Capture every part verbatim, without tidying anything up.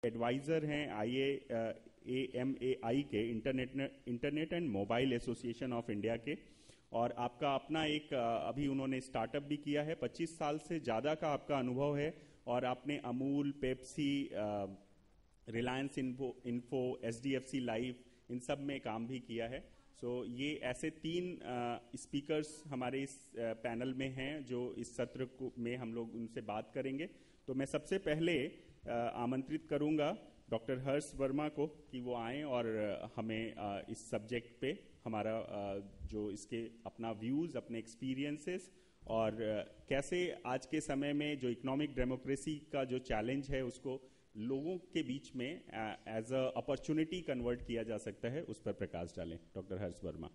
Adviser हैं आई A M A I के, internet internet and mobile association of India के, और आपका अपना एक अभी उन्होंने स्टार्टअप भी किया है। पच्चीस साल से ज़्यादा का आपका अनुभव है और आपने Amul, Pepsi, Reliance info info H D F C life, इन सब में काम भी किया है। सो so, ये ऐसे तीन स्पीकर्स हमारे इस पैनल में हैं जो इस सत्र को में हम लोग उनसे बात करेंगे। तो मैं सबसे पहले आमंत्रित करूंगा डॉक्टर हर्ष वर्मा को कि वो आएँ और हमें इस सब्जेक्ट पे हमारा जो इसके अपना व्यूज़, अपने एक्सपीरियंसेस और कैसे आज के समय में जो इकोनॉमिक डेमोक्रेसी का जो चैलेंज है उसको लोगों के बीच में एज अ अपॉर्चुनिटी कन्वर्ट किया जा सकता है, उस पर प्रकाश डालें। Doctor Harsh Verma.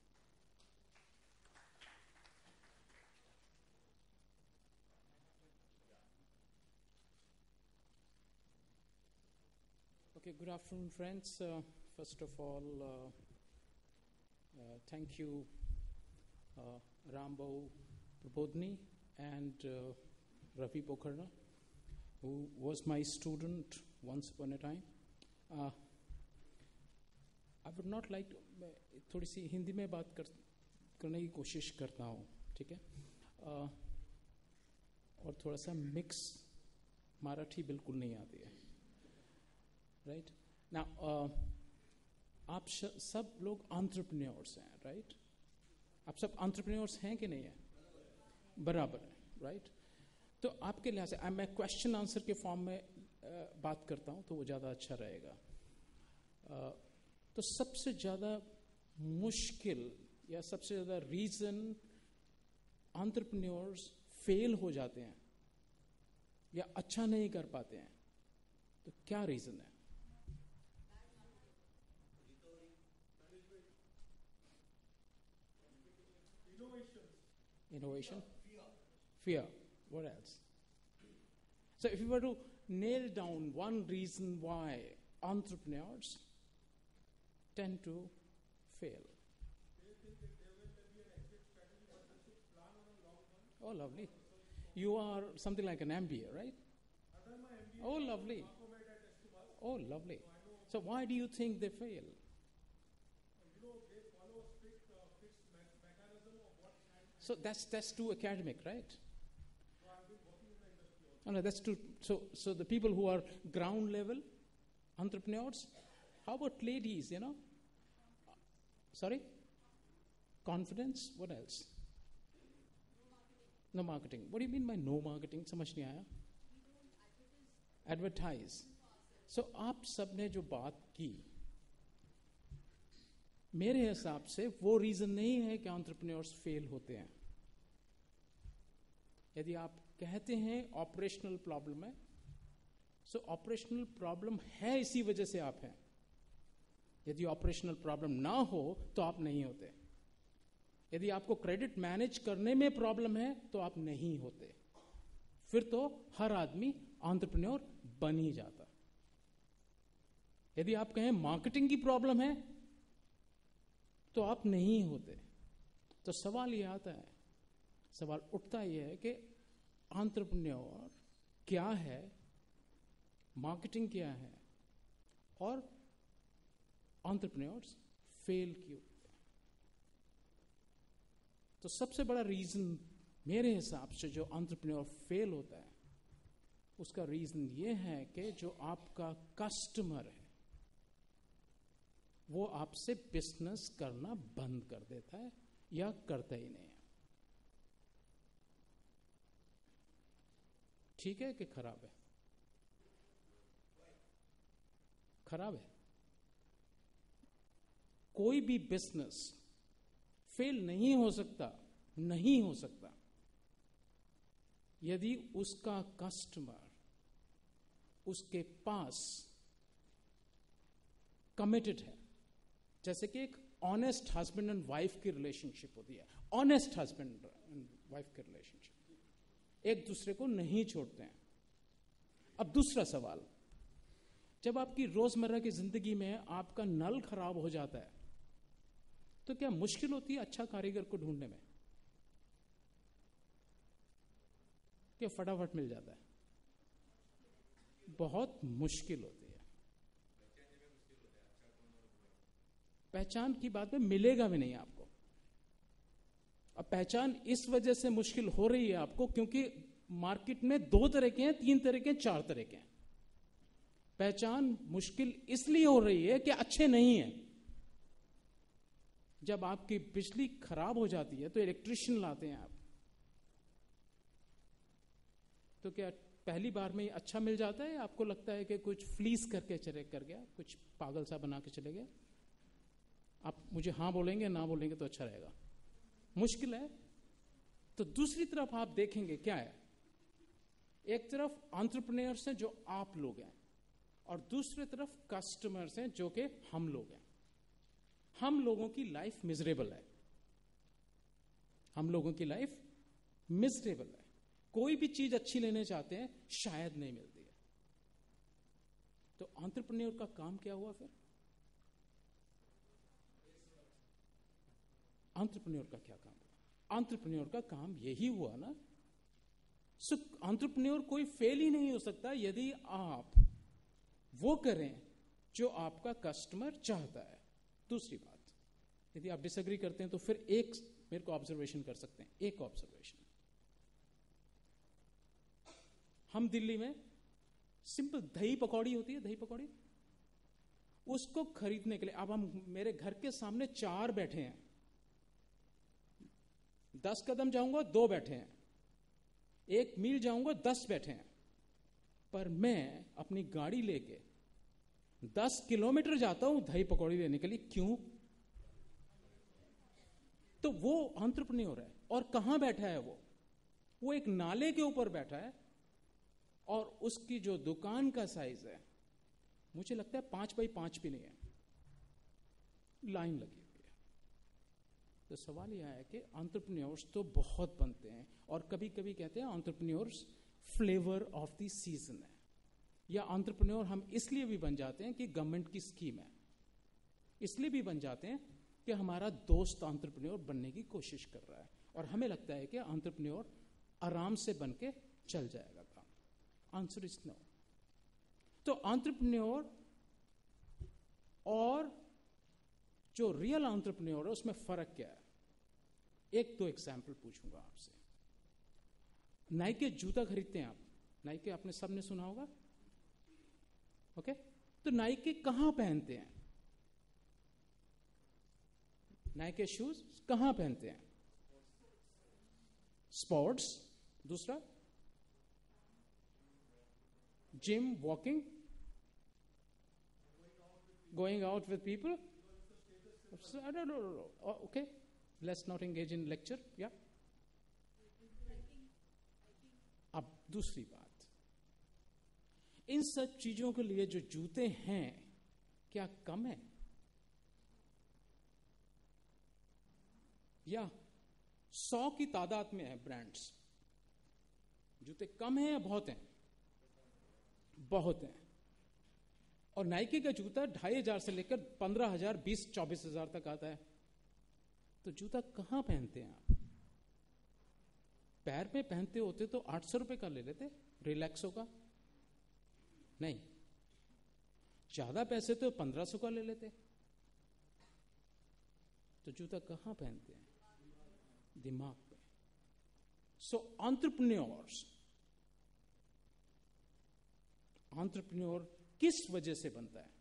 Okay, good afternoon, friends. Uh, first of all, uh, uh, thank you, uh, Rambhau Prabodhini and uh, Ravi Pokharna, who was my student once upon a time. Uh, I would not like to, थोड़ी सी हिंदी में बात कर करने की कोशिश करता हूँ, ठीक है? uh, और थोड़ा सा मिक्स मराठी बिल्कुल नहीं आती है, राइट? नाउ आप श, सब लोग एंटरप्रेन्योर्स हैं, राइट? आप सब एंटरप्रेन्योर्स हैं कि नहीं है? बराबर है, राइट? तो आपके लिहाज से मैं क्वेश्चन आंसर के फॉर्म में uh, बात करता हूँ तो वो ज़्यादा अच्छा रहेगा। uh, तो सबसे ज़्यादा मुश्किल या सबसे ज़्यादा रीज़न एंटरप्रेन्योर्स फेल हो जाते हैं या अच्छा नहीं कर पाते हैं, तो क्या रीज़न है? Innovation? Fear. What else? So if you were to nail down one reason why entrepreneurs tend to fail. Oh, lovely. You are something like an M B A, right? Oh, lovely. Oh, lovely. So why do you think they fail? So that's that's too academic, right? Oh, no, that's too. So so the people who are ground level entrepreneurs, how about ladies? You know, sorry, confidence. What else? No marketing. What do you mean by no marketing? समझ नहीं आया. Advertise. So आप सबने जो बात की, मेरे हिसाब से वो रीजन नहीं है कि एंटरप्रेन्योर्स फेल होते हैं। यदि आप कहते हैं ऑपरेशनल प्रॉब्लम है, सो ऑपरेशनल प्रॉब्लम है इसी वजह से आप हैं। यदि ऑपरेशनल प्रॉब्लम ना हो तो आप नहीं होते। यदि आपको क्रेडिट मैनेज करने में प्रॉब्लम है तो आप नहीं होते। फिर तो हर आदमी एंटरप्रेन्योर बन ही जाता। यदि आप कहें मार्केटिंग की प्रॉब्लम है तो आप नहीं होते। तो सवाल ये आता है, सवाल उठता यह है कि एंटरप्रेन्योर क्या है, मार्केटिंग क्या है, और एंटरप्रेन्योर्स फेल क्यों? तो सबसे बड़ा रीजन मेरे हिसाब से जो एंटरप्रेन्योर फेल होता है, उसका रीजन ये है कि जो आपका कस्टमर है वो आपसे बिजनेस करना बंद कर देता है या करता ही नहीं है। ठीक है कि खराब है? खराब है। कोई भी बिजनेस फेल नहीं हो सकता, नहीं हो सकता, यदि उसका कस्टमर उसके पास कमिटेड है। जैसे कि एक ऑनेस्ट हस्बैंड एंड वाइफ की रिलेशनशिप होती है, ऑनेस्ट हस्बैंड एंड वाइफ की रिलेशनशिप, एक दूसरे को नहीं छोड़ते हैं। अब दूसरा सवाल, जब आपकी रोजमर्रा की जिंदगी में आपका नल खराब हो जाता है तो क्या मुश्किल होती है अच्छा कारीगर को ढूंढने में? क्या फटाफट मिल जाता है? बहुत मुश्किल होती है। पहचान की बात में मिलेगा भी नहीं आपको। अब पहचान इस वजह से मुश्किल हो रही है आपको क्योंकि मार्केट में दो तरह के हैं, तीन तरह के हैं, चार तरह के हैं। पहचान मुश्किल इसलिए हो रही है कि अच्छे नहीं है। जब आपकी बिजली खराब हो जाती है तो इलेक्ट्रिशियन लाते हैं आप, तो क्या पहली बार में ही अच्छा मिल जाता है? आपको लगता है कि कुछ फ्लीस करके चले कर गया, कुछ पागल सा बना के चले गया? आप मुझे हाँ बोलेंगे, ना बोलेंगे तो अच्छा रहेगा। मुश्किल है। तो दूसरी तरफ आप देखेंगे क्या है, एक तरफ एंटरप्रेन्योर्स हैं जो आप लोग हैं, और दूसरी तरफ कस्टमर्स हैं जो कि हम लोग हैं। हम लोगों की लाइफ मिजरेबल है, हम लोगों की लाइफ मिजरेबल है। कोई भी चीज अच्छी लेने चाहते हैं, शायद नहीं मिलती है। तो एंटरप्रेन्योर का काम क्या हुआ फिर? एंटरप्रेन्योर का क्या काम हुआ? एंटरप्रेन्योर का काम यही हुआ ना, सो एंटरप्रेन्योर कोई फेल ही नहीं हो सकता यदि आप वो करें जो आपका कस्टमर चाहता है। दूसरी बात, यदि आप डिसएग्री करते हैं तो फिर एक मेरे को ऑब्जर्वेशन कर सकते हैं। एक ऑब्जर्वेशन, हम दिल्ली में सिंपल दही पकौड़ी होती है, दही पकौड़ी, उसको खरीदने के लिए अब हम, मेरे घर के सामने चार बैठे हैं, दस कदम जाऊंगा दो बैठे हैं, एक मील जाऊंगा दस बैठे हैं, पर मैं अपनी गाड़ी लेके दस किलोमीटर जाता हूं दही पकौड़ी लेने के लिए। क्यों? तो वो एंटरप्रेन्योर है। और कहां बैठा है वो? वो एक नाले के ऊपर बैठा है, और उसकी जो दुकान का साइज है, मुझे लगता है पांच बाई पांच भी नहीं है, लाइन लगी हुई है। तो सवाल यह है कि एंटरप्रेन्योर्स तो बहुत बनते हैं, और कभी कभी कहते हैं entrepreneurs flavour of the season है, या एंटरप्रेन्योर हम इसलिए भी बन जाते हैं कि गवर्नमेंट की स्कीम है, इसलिए भी बन जाते हैं कि हमारा दोस्त एंटरप्रेन्योर बनने की कोशिश कर रहा है, और हमें लगता है कि एंटरप्रेन्योर आराम से बन के चल जाएगा काम। Answer is no. तो एंटरप्रेन्योर और जो रियल एंटरप्रेन्योर है उसमें फर्क क्या है? एक दो एग्जाम्पल पूछूंगा आपसे। नाइके जूता खरीदते हैं आप, नाइके आपने सबने सुना होगा, ओके okay? तो नाइके कहां पहनते हैं? नाइके शूज कहां पहनते हैं? स्पोर्ट्स, दूसरा gym, walking, going out with people. Okay, let's not engage in lecture. या अब दूसरी बात, इन सब चीजों के लिए जो जूते हैं क्या कम है? या सौ की तादाद में है ब्रांड्स, जूते कम हैं या बहुत हैं? बहुत हैं। और नाइकी का जूता ढाई हजार से लेकर पंद्रह हजार बीस चौबीस हजार तक आता है। तो जूता कहां पहनते हैं आप? पैर में पहनते होते तो आठ सौ रुपए का ले लेते रिलैक्सो का, नहीं, ज्यादा पैसे तो पंद्रह सौ का ले लेते। तो जूता कहां पहनते हैं? दिमाग पे। सो एंटरप्रेन्योर्स, एंटरप्रेन्योर किस वजह से बनता है?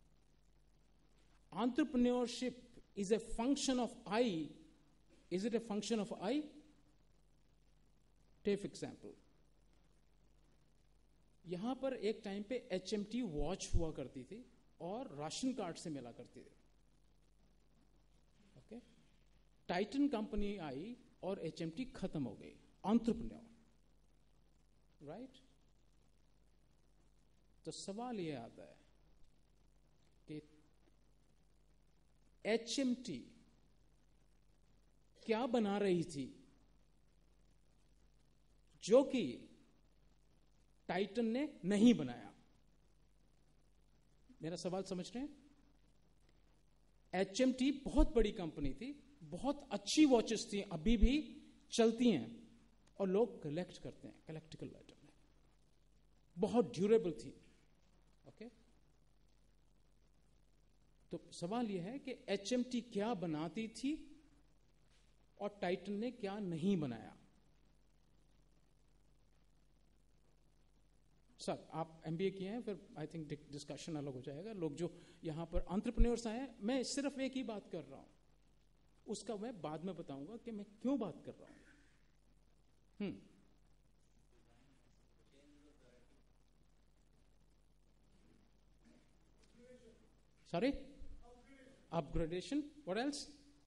Entrepreneurship is a function of I. Is it a function of I? Take example, यहां पर एक टाइम पे एच एम टी वॉच हुआ करती थी और राशन कार्ड से मिला करती थी। ओके, टाइटन कंपनी आई और एच एम टी खत्म हो गई। Entrepreneur, right? तो सवाल यह आता है कि एच एम टी क्या बना रही थी जो कि टाइटन ने नहीं बनाया? मेरा सवाल समझ रहे हैं? एच एम टी बहुत बड़ी कंपनी थी, बहुत अच्छी वॉचेस थी, अभी भी चलती हैं और लोग कलेक्ट करते हैं, कलेक्टिकल आइटम है, बहुत ड्यूरेबल थी। ओके, तो सवाल यह है कि एचएमटी क्या बनाती थी और टाइटन ने क्या नहीं बनाया। सर आप एमबीए किए हैं, फिर आई थिंक डिस्कशन अलग हो जाएगा। लोग जो यहां पर एंटरप्रेन्योर्स आए हैं, मैं सिर्फ एक ही बात कर रहा हूं, उसका मैं बाद में बताऊंगा कि मैं क्यों बात कर रहा हूं। Hmm sorry, upgradation, what else?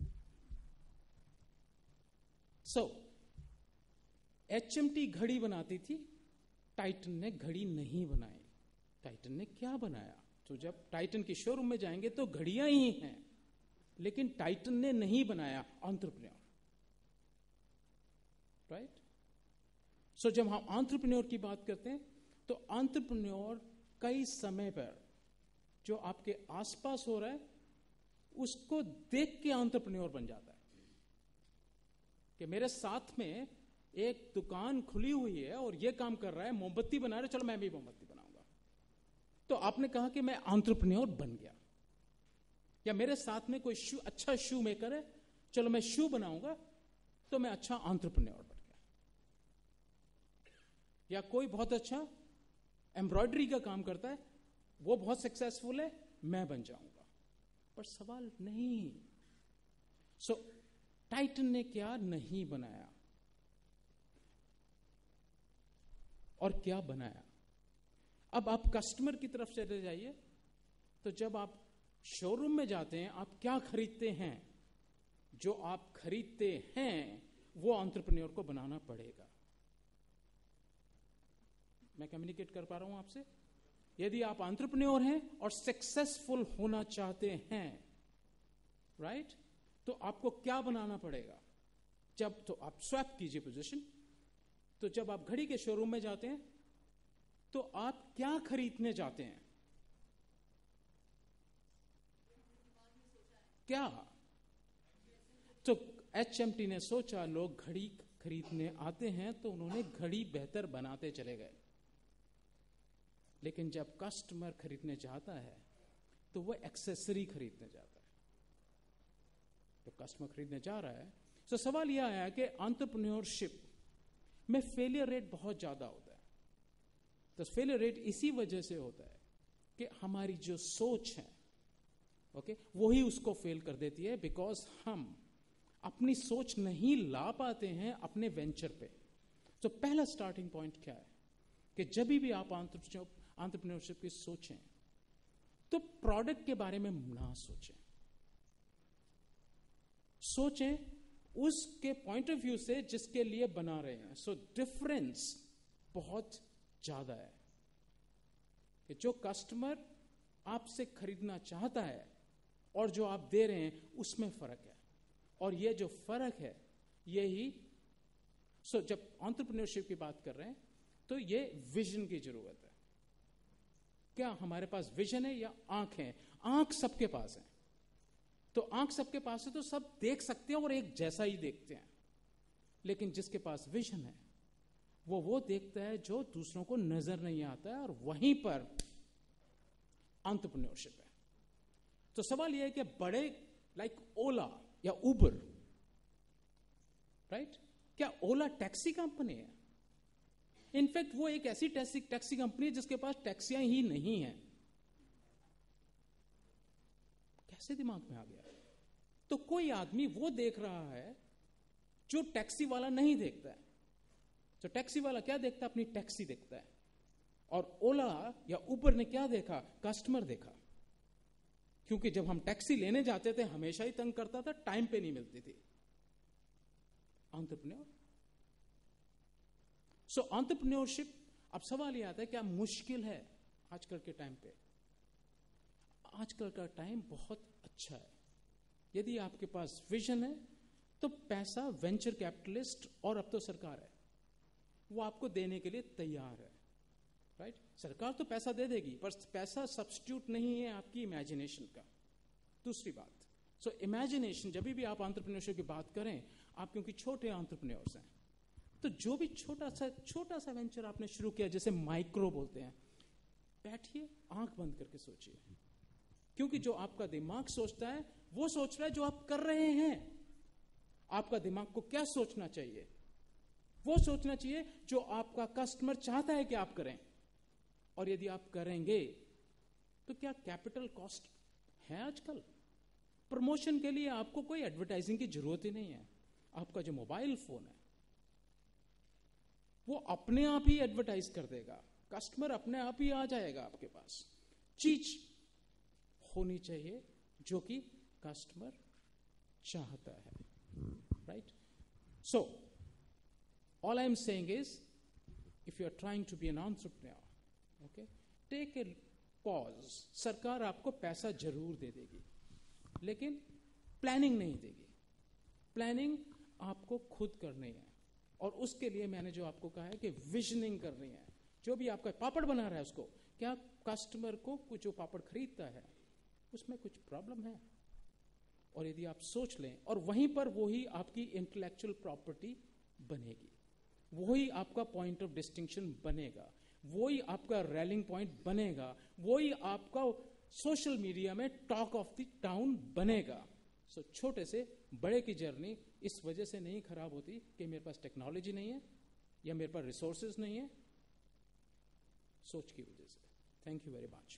So HMT घड़ी बनाती थी, टाइटन ने घड़ी नहीं बनाई। टाइटन ने क्या बनाया? तो जब टाइटन के शोरूम में जाएंगे तो घड़ियां ही हैं, लेकिन टाइटन ने नहीं बनाया, एंटरप्रेन्योर, राइट? सो जब हम एंटरप्रेन्योर की बात करते हैं तो एंटरप्रेन्योर कई समय पर जो आपके आसपास हो रहा है उसको देख के एंटरप्रेन्योर बन जाता है। कि मेरे साथ में एक दुकान खुली हुई है और ये काम कर रहा है, मोमबत्ती बना रहा है, चलो मैं भी मोमबत्ती बनाऊंगा। तो आपने कहा कि मैं एंटरप्रेन्योर बन गया। या मेरे साथ में कोई शू, अच्छा शू मेकर है, चलो मैं शू बनाऊंगा, तो मैं अच्छा एंटरप्रेन्योर बन गया। या कोई बहुत अच्छा एम्ब्रॉयडरी का काम करता है, वो बहुत सक्सेसफुल है, मैं बन जाऊंगा। पर सवाल नहीं। सो टाइटन ने क्या नहीं बनाया और क्या बनाया? अब आप कस्टमर की तरफ चले जाइए, तो जब आप शोरूम में जाते हैं, आप क्या खरीदते हैं? जो आप खरीदते हैं वो एंटरप्रेन्योर को बनाना पड़ेगा। मैं कम्युनिकेट कर पा रहा हूं आपसे? यदि आप एंटरप्रेन्योर हैं और सक्सेसफुल होना चाहते हैं, राइट right? तो आपको क्या बनाना पड़ेगा? जब तो आप स्वैप कीजिए पोजीशन। तो जब आप घड़ी के शोरूम में जाते हैं तो आप क्या खरीदने जाते हैं? क्या? तो एचएमटी ने सोचा लोग घड़ी खरीदने आते हैं, तो उन्होंने घड़ी बेहतर बनाते चले गए। लेकिन जब कस्टमर खरीदने जाता है तो वो एक्सेसरी खरीदने जाता है। तो कस्टमर खरीदने जा रहा है, तो सवाल यह आया कि एंटरप्रेन्योरशिप में फेलियर रेट बहुत ज्यादा होता है। तो फेलियर रेट इसी वजह से होता है कि हमारी जो सोच है, ओके, वही उसको फेल कर देती है, बिकॉज हम अपनी सोच नहीं ला पाते हैं अपने वेंचर पे। तो पहला स्टार्टिंग पॉइंट क्या है कि जब भी आप एंटरप्रेन्योरशिप की सोचें तो प्रोडक्ट के बारे में ना सोचें। सोचें उसके पॉइंट ऑफ व्यू से जिसके लिए बना रहे हैं। सो डिफरेंस बहुत ज्यादा है कि जो कस्टमर आपसे खरीदना चाहता है और जो आप दे रहे हैं उसमें फर्क है। और ये जो फर्क है यही। सो so, जब एंटरप्रेन्योरशिप की बात कर रहे हैं तो ये विजन की जरूरत है। क्या हमारे पास विजन है या आंख है? आंख सबके पास है। तो आंख सबके पास है तो सब देख सकते हैं और एक जैसा ही देखते हैं। लेकिन जिसके पास विजन है वो वो देखता है जो दूसरों को नजर नहीं आता है, और वहीं पर एंटरप्रेन्योरशिप है। तो सवाल यह है कि बड़े लाइक ओला या उबर, राइट, क्या ओला टैक्सी कंपनी है? इनफैक्ट वो एक ऐसी टैक्सी टैक्सी कंपनी है जिसके पास टैक्सियां ही नहीं है। कैसे दिमाग में आ गया? तो कोई आदमी वो देख रहा है जो टैक्सी वाला नहीं देखता है। तो टैक्सी वाला क्या देखता है? अपनी टैक्सी देखता है। और ओला या उबर ने क्या देखा? कस्टमर देखा। क्योंकि जब हम टैक्सी लेने जाते थे हमेशा ही तंग करता था, टाइम पे नहीं मिलती थी। एंटरप्रेन्योर। सो एंटरप्रेन्योरशिप, अब सवाल यह आता है क्या मुश्किल है आजकल के टाइम पे? आजकल का टाइम बहुत अच्छा है। यदि आपके पास विजन है तो पैसा वेंचर कैपिटलिस्ट और अब तो सरकार है, वो आपको देने के लिए तैयार है, राइट? सरकार तो पैसा दे देगी, पर पैसा सब्स्टिट्यूट नहीं है आपकी इमेजिनेशन का। दूसरी बात, सो इमेजिनेशन, जब भी आप एंटरप्रेन्योरशिप की बात करें, आप क्योंकि छोटे एंटरप्रेन्योर्स हैं, तो जो भी छोटा सा छोटा सा वेंचर आपने शुरू किया, जैसे माइक्रो बोलते हैं, बैठिए, आंख बंद करके सोचिए क्योंकि जो आपका दिमाग सोचता है वो सोच रहा है जो आप कर रहे हैं। आपका दिमाग को क्या सोचना चाहिए? वो सोचना चाहिए जो आपका कस्टमर चाहता है कि आप करें। और यदि आप करेंगे तो क्या कैपिटल कॉस्ट है आजकल? प्रमोशन के लिए आपको कोई एडवर्टाइजिंग की जरूरत ही नहीं है। आपका जो मोबाइल फोन है वो अपने आप ही एडवर्टाइज कर देगा, कस्टमर अपने आप ही आ जाएगा आपके पास। चीज होनी चाहिए जो कि कस्टमर चाहता है, right? So all I am saying is, if you are trying to be an entrepreneur, okay, take a pause. सरकार आपको पैसा जरूर दे देगी, लेकिन प्लानिंग नहीं देगी। प्लानिंग आपको खुद करनी है, और उसके लिए मैंने जो आपको कहा है कि विजनिंग करनी है। जो भी आपका पापड़ बना रहा है उसको, क्या कस्टमर को कुछ जो पापड़ खरीदता है उसमें कुछ प्रॉब्लम है? और यदि आप सोच लें, और वहीं पर वही आपकी इंटेलेक्चुअल प्रॉपर्टी बनेगी, वही आपका पॉइंट ऑफ डिस्टिंक्शन बनेगा, वही आपका रैलिंग पॉइंट बनेगा, वही आपका सोशल मीडिया में टॉक ऑफ द टाउन बनेगा। सो so, छोटे से बड़े की जर्नी इस वजह से नहीं खराब होती कि मेरे पास टेक्नोलॉजी नहीं है या मेरे पास रिसोर्सेज नहीं है, सोच की वजह से। Thank you very much.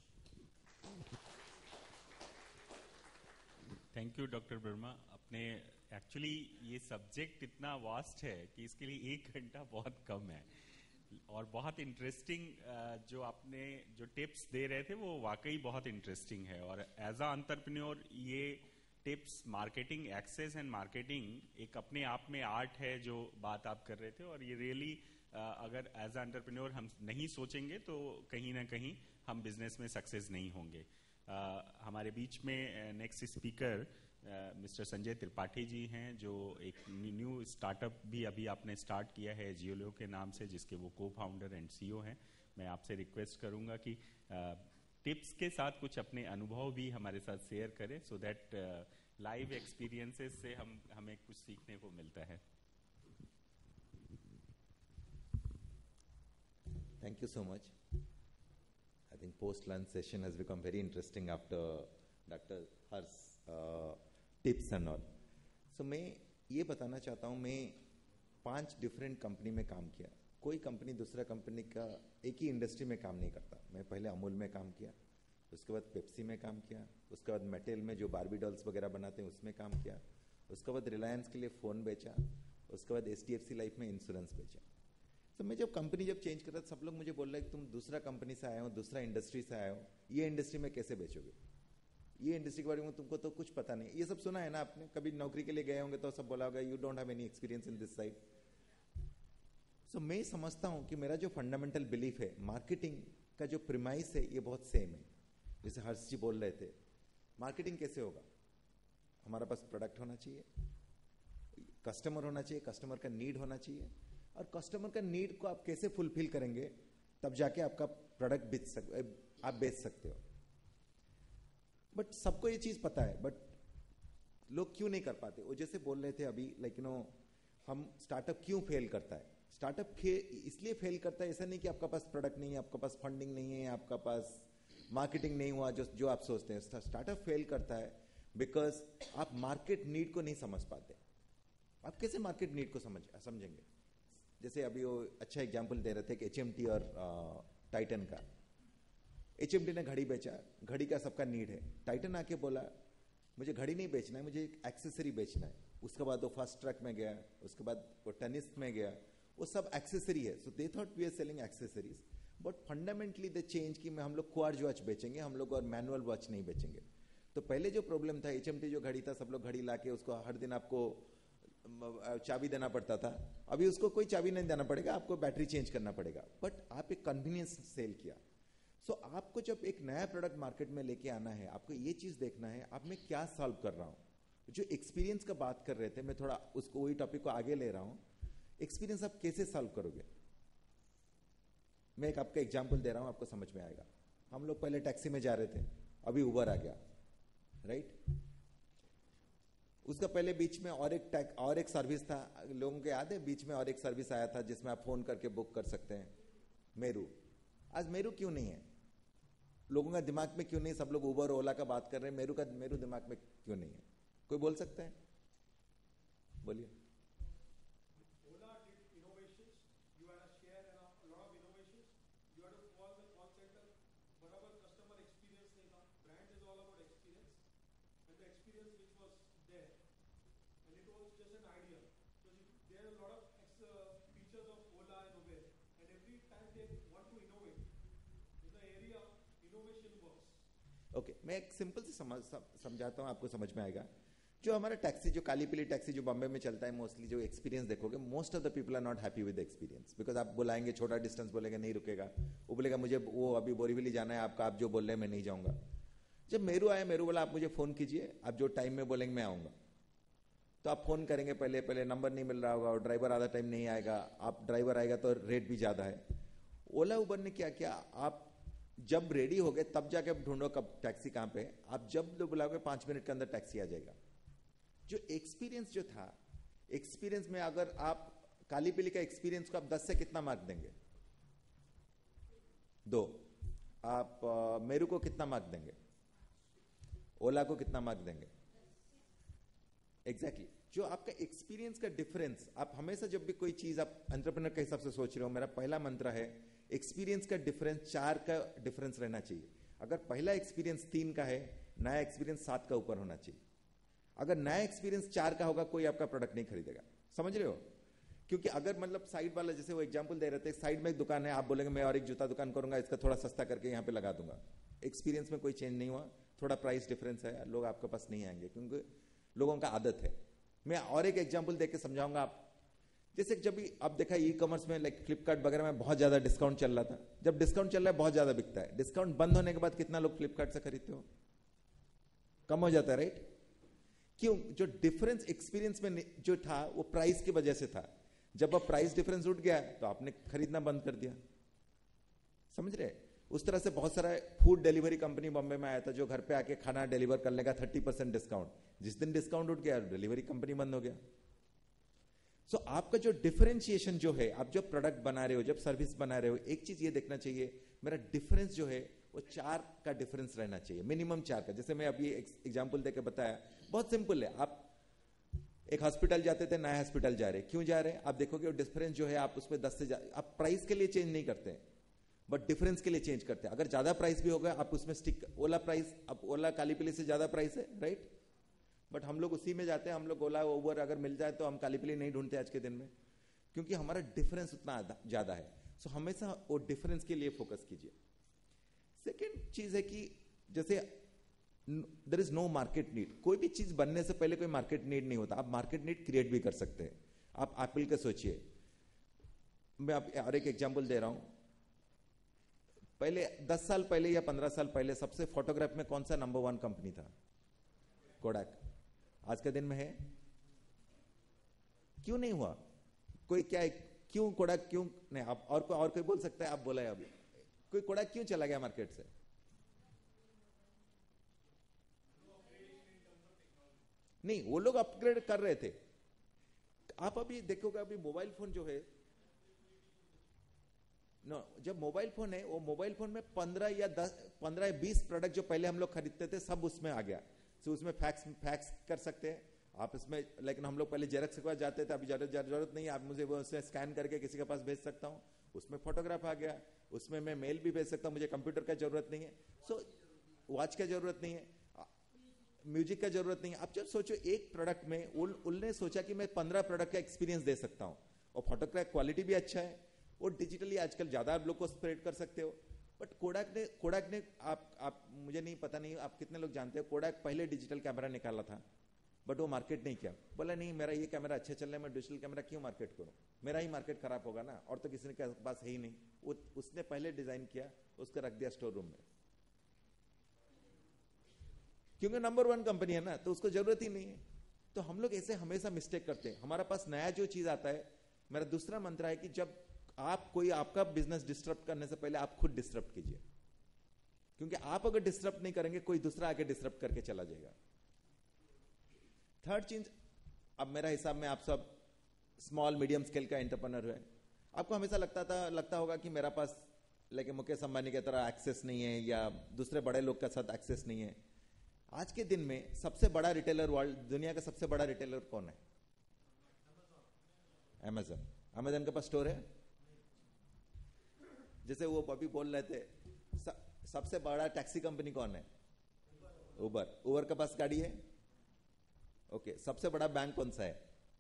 Thank you doctor Verma. अपने एक्चुअली ये सब्जेक्ट इतना वास्ट है कि इसके लिए एक घंटा बहुत कम है, और बहुत इंटरेस्टिंग जो आपने जो टिप्स दे रहे थे वो वाकई बहुत इंटरेस्टिंग है। और एज अ एंटरप्रेन्योर ये tips, marketing, access and marketing एक अपने आप में आर्ट है, जो बात आप कर रहे थे। और ये रियली अगर एज अ एंटरप्रेन्योर हम नहीं सोचेंगे तो कहीं ना कहीं हम बिजनेस में सक्सेस नहीं होंगे। Uh, हमारे बीच में next speaker mister Sanjay Tripathi ji हैं, जो एक न्यू स्टार्टअप भी अभी आपने स्टार्ट किया है जियोलो के नाम से, जिसके वो को फाउंडर एंड सीईओ हैं। मैं आपसे रिक्वेस्ट करूंगा कि टिप्स uh, के साथ कुछ अपने अनुभव भी हमारे साथ शेयर करें, सो दैट लाइव एक्सपीरियंसेस से हम हमें कुछ सीखने को मिलता है। Thank you so much. I think post-lunch session has become very interesting after Doctor Har's uh, tips and all. So मैं ये बताना चाहता हूँ, मैं पांच डिफरेंट कंपनी में काम किया। कोई कंपनी दूसरा कंपनी का एक ही इंडस्ट्री में काम नहीं करता। मैं पहले अमूल में काम किया, उसके बाद पेप्सी में काम किया, उसके बाद मेटेल में जो बारबी डॉल्स वगैरह बनाते हैं उसमें काम किया, उसके बाद रिलायंस के लिए फ़ोन बेचा, उसके बाद H D F C life में इंश्योरेंस बेचा। तो मैं जब कंपनी जब चेंज कर रहा था, सब लोग मुझे बोल रहे हैं तुम दूसरा कंपनी से आए हो, दूसरा इंडस्ट्री से आए हो, ये इंडस्ट्री में कैसे बेचोगे? ये इंडस्ट्री के बारे में तुमको तो कुछ पता नहीं। ये सब सुना है ना आपने? कभी नौकरी के लिए गए होंगे तो सब बोला होगा you don't have any experience in this side. So मैं समझता हूं कि मेरा जो फंडामेंटल बिलीफ है, मार्केटिंग का जो प्रीमाइस है, ये बहुत सेम है। जैसे हर्ष जी बोल रहे थे, मार्केटिंग कैसे होगा? हमारा पास प्रोडक्ट होना चाहिए, कस्टमर होना चाहिए, कस्टमर का नीड होना चाहिए, और कस्टमर का नीड को आप कैसे फुलफिल करेंगे तब जाके आपका प्रोडक्ट बेच सक आप बेच सकते हो। बट सबको ये चीज पता है, बट लोग क्यों नहीं कर पाते? वो जैसे बोल रहे थे अभी, लाइक यू नो, हम स्टार्टअप क्यों फेल करता है? स्टार्टअप इसलिए फेल करता है, ऐसा नहीं कि आपका पास प्रोडक्ट नहीं है, आपका पास फंडिंग नहीं है, आपका पास मार्केटिंग नहीं हुआ, जो जो आप सोचते हैं। स्टार्टअप फेल करता है बिकॉज आप मार्केट नीड को नहीं समझ पाते। आप कैसे मार्केट नीड को समझ समझेंगे? जैसे अभी वो अच्छा एग्जाम्पल दे रहे थे कि एच एम टी और टाइटन का। एच एम टी ने घड़ी बेचा, घड़ी का सबका नीड है। टाइटन आके बोला मुझे घड़ी नहीं बेचना है, मुझे एक एक्सेसरी बेचना है। उसके बाद वो फास्ट ट्रैक में गया, उसके बाद वो टेनिस में गया, वो सब एक्सेसरी है। So they thought we are selling accessories, but fundamentally they change कि हम लोग क्वार्ज वॉच बेचेंगे, हम लोग और मैनुअल वॉच नहीं बेचेंगे। तो पहले जो प्रॉब्लम था, एच एम टी जो घड़ी था, सब लोग घड़ी लाके उसको हर दिन आपको चाबी देना पड़ता था। अभी उसको कोई चाबी नहीं देना पड़ेगा, आपको बैटरी चेंज करना पड़ेगा। बट आप एक कन्वीनियंस सेल किया। सो so, आपको जब एक नया प्रोडक्ट मार्केट में लेके आना है, आपको ये चीज देखना है आप मैं क्या सॉल्व कर रहा हूं। जो एक्सपीरियंस का बात कर रहे थे, मैं थोड़ा उसको वही टॉपिक को आगे ले रहा हूं। एक्सपीरियंस आप कैसे सॉल्व करोगे? मैं एक आपका एग्जाम्पल दे रहा हूं, आपको समझ में आएगा। हम लोग पहले टैक्सी में जा रहे थे, अभी उबर आ गया, राइट? उसका पहले बीच में और एक टैग और एक सर्विस था, लोगों को याद है? बीच में और एक सर्विस आया था जिसमें आप फोन करके बुक कर सकते हैं, मेरू। आज मेरू क्यों नहीं है? लोगों का दिमाग में क्यों नहीं, सब लोग उबर ओला का बात कर रहे हैं, मेरू का मेरू दिमाग में क्यों नहीं है? कोई बोल सकता है? बोलिए। ओके okay, मैं एक सिंपल से समझ समझाता हूँ, आपको समझ में आएगा। जो हमारा टैक्सी, जो काली पीली टैक्सी जो बॉम्बे में चलता है, मोस्टली जो एक्सपीरियंस देखोगे, most of the people are not happy with experience, because आप बुलाएंगे, छोटा डिस्टेंस बोलेंगे, नहीं रुकेगा, वो बोलेगा मुझे वो अभी बोरीवली जाना है, आपका आप जो बोल रहे हैं मैं नहीं जाऊंगा। जब मेरू आया, मेरू बोला आप मुझे फोन कीजिए, आप जो टाइम में बोलेंगे मैं आऊंगा। तो आप फोन करेंगे, पहले पहले नंबर नहीं मिल रहा होगा, और ड्राइवर आधा टाइम नहीं आएगा, आप ड्राइवर आएगा तो रेट भी ज्यादा है। ओला उबर ने क्या किया, आप जब रेडी हो गए तब जाके आप ढूंढो कब टैक्सी कहां पे है, आप जब बुलाओगे पांच मिनट के अंदर टैक्सी आ जाएगा। जो एक्सपीरियंस जो था, एक्सपीरियंस में अगर आप काली पीली का एक्सपीरियंस को आप दस से कितना मार्क देंगे? दो। आप आ, मेरू को कितना मार्क देंगे? ओला को कितना मार्क देंगे? Exactly exactly. जो आपका एक्सपीरियंस का डिफरेंस, आप हमेशा जब भी कोई चीज आप एंटरप्रेन्योर के हिसाब से सोच रहे हो, मेरा पहला मंत्र है एक्सपीरियंस का डिफरेंस चार का डिफरेंस रहना चाहिए। अगर पहला एक्सपीरियंस तीन का है, नया एक्सपीरियंस सात का ऊपर होना चाहिए। अगर नया एक्सपीरियंस चार का होगा, कोई आपका प्रोडक्ट नहीं खरीदेगा। समझ रहे हो? क्योंकि अगर मतलब साइड वाला, जैसे वो एग्जांपल दे रहे थे, साइड में एक दुकान है, आप बोलेंगे मैं और एक जूता दुकान करूंगा, इसका थोड़ा सस्ता करके यहाँ पे लगा दूंगा। एक्सपीरियंस में कोई चेंज नहीं हुआ, थोड़ा प्राइस डिफरेंस है, लोग आपके पास नहीं आएंगे, क्योंकि लोगों का आदत है। मैं और एक एग्जांपल देके समझाऊंगा। आप जैसे जब भी आप देखा ई कॉमर्स में, लाइक फ्लिपकार्ट वगैरह में बहुत ज्यादा डिस्काउंट चल रहा था। जब डिस्काउंट चल रहा है बहुत ज्यादा बिकता है, डिस्काउंट बंद होने के बाद कितना लोग फ्लिपकार्ट से खरीदते हो? कम हो जाता है, राइट? क्यों? जो डिफरेंस एक्सपीरियंस में जो था वो प्राइस की वजह से था। जब अब प्राइस डिफरेंस उठ गया तो आपने खरीदना बंद कर दिया। समझ रहे? उस तरह से बहुत सारा फूड डिलीवरी कंपनी बॉम्बे में आया था, जो घर पे आके खाना डिलीवर करने का थर्टी परसेंट डिस्काउंट। जिस दिन डिस्काउंट उठ गया, डिलीवरी कंपनी बंद हो गया। सो so, आपका जो डिफरेंशिएशन जो है, आप जो प्रोडक्ट बना रहे हो, जब सर्विस बना रहे हो, एक चीज ये देखना चाहिए, मेरा डिफरेंस जो है वो चार का डिफरेंस रहना चाहिए, मिनिमम चार का। जैसे मैं अभी एग्जांपल देके बताया, बहुत सिंपल है। आप एक हॉस्पिटल जाते थे, नया हॉस्पिटल जा रहे, क्यों जा रहे हैं? आप देखोगे डिफरेंस जो है, आप उसमें दस से, आप प्राइस के लिए चेंज नहीं करते, बट डिफरेंस के लिए चेंज करते हैं। अगर ज्यादा प्राइस भी होगा, आप उसमें स्टिक, ओला प्राइस, अब ओला काली पीली से ज्यादा प्राइस है, राइट? बट हम लोग उसी में जाते हैं। हम लोग ओला उबर अगर मिल जाए तो हम काली पीली नहीं ढूंढते आज के दिन में, क्योंकि हमारा डिफरेंस उतना ज्यादा है। सो so, हमेशा वो डिफरेंस के लिए फोकस कीजिए। सेकेंड चीज है कि जैसे there is no market need. कोई भी चीज बनने से पहले कोई मार्केट नीड नहीं होता, आप मार्केट नीड क्रिएट भी कर सकते हैं। आप एप्पल का सोचिए, मैं आप और एक एग्जांपल दे रहा हूं। पहले दस साल पहले या पंद्रह साल पहले सबसे फोटोग्राफ में कौन सा नंबर वन कंपनी था? कोडाक। आज के दिन में है? क्यों नहीं हुआ? कोई क्या है, क्यों कोडाक क्यों नहीं? आप और कोई और कोई बोल सकता है? आप बोला है अभी, कोई कोडाक क्यों चला गया मार्केट से? नहीं, वो लोग अपग्रेड कर रहे थे। आप अभी देखोगे, अभी मोबाइल फोन जो है, नो no, जब मोबाइल फोन है, वो मोबाइल फोन में पंद्रह या दस, पंद्रह या बीस प्रोडक्ट जो पहले हम लोग खरीदते थे, सब उसमें आ गया। तो उसमें फैक्स फैक्स कर सकते हैं आप इसमें, लेकिन हम लोग पहले जेरक्स के पास जाते थे, अभी जरूरत नहीं है। आप मुझे वो उसे स्कैन करके किसी के पास भेज सकता हूँ, उसमें फोटोग्राफ आ गया, उसमें मैं मेल भी भेज सकता हूँ, मुझे कंप्यूटर का जरूरत नहीं है, सो वॉच का जरूरत नहीं है, म्यूजिक का जरूरत नहीं है। आप जब सोचो एक प्रोडक्ट में, उन, उनने सोचा कि मैं पंद्रह प्रोडक्ट का एक्सपीरियंस दे सकता हूँ, और फोटोग्राफ क्वालिटी भी अच्छा है, और डिजिटली आजकल ज्यादा आप लोग को स्प्रेड कर सकते हो। बट कोडाक ने कोडाक ने आप आप मुझे नहीं पता नहीं आप कितने लोग जानते हो, कोडाक पहले डिजिटल कैमरा निकाला था, बट वो मार्केट नहीं किया। बोला नहीं, मेरा ये कैमरा अच्छा चल रहा है, मैं डिजिटल कैमरा क्यों मार्केट करूं, मेरा ही मार्केट खराब होगा ना, और तो किसी के पास है ही नहीं। वो उसने पहले डिजाइन किया, उसको रख दिया स्टोर रूम में, क्योंकि नंबर वन कंपनी है ना, तो उसको जरूरत ही नहीं है। तो हम लोग ऐसे हमेशा मिस्टेक करते हैं। हमारे पास नया जो चीज आता है, मेरा दूसरा मंत्र है कि जब आप कोई आपका बिजनेस डिस्टर्ब करने से पहले आप खुद डिस्टर्ब कीजिए, क्योंकि आप अगर डिस्टर्ब नहीं करेंगे, कोई दूसरा आके डिस्टर्ब करके चला जाएगा। थर्ड चीज, अब मेरा हिसाब में आप सब स्मॉल मीडियम स्केल का एंटरप्रेन्योर है, आपको हमेशा लगता था लगता होगा कि मेरा पास लेकिन मुकेश अंबानी की तरह एक्सेस नहीं है या दूसरे बड़े लोग के साथ एक्सेस नहीं है। आज के दिन में सबसे बड़ा रिटेलर वर्ल्ड, दुनिया का सबसे बड़ा रिटेलर कौन है? अमेजन। अमेजन के पास स्टोर है? जैसे वो अभी बोल रहे थे, सबसे बड़ा टैक्सी कंपनी कौन है? उबर। उबर के पास गाड़ी है? Okay okay. सबसे बड़ा बैंक कौन सा है?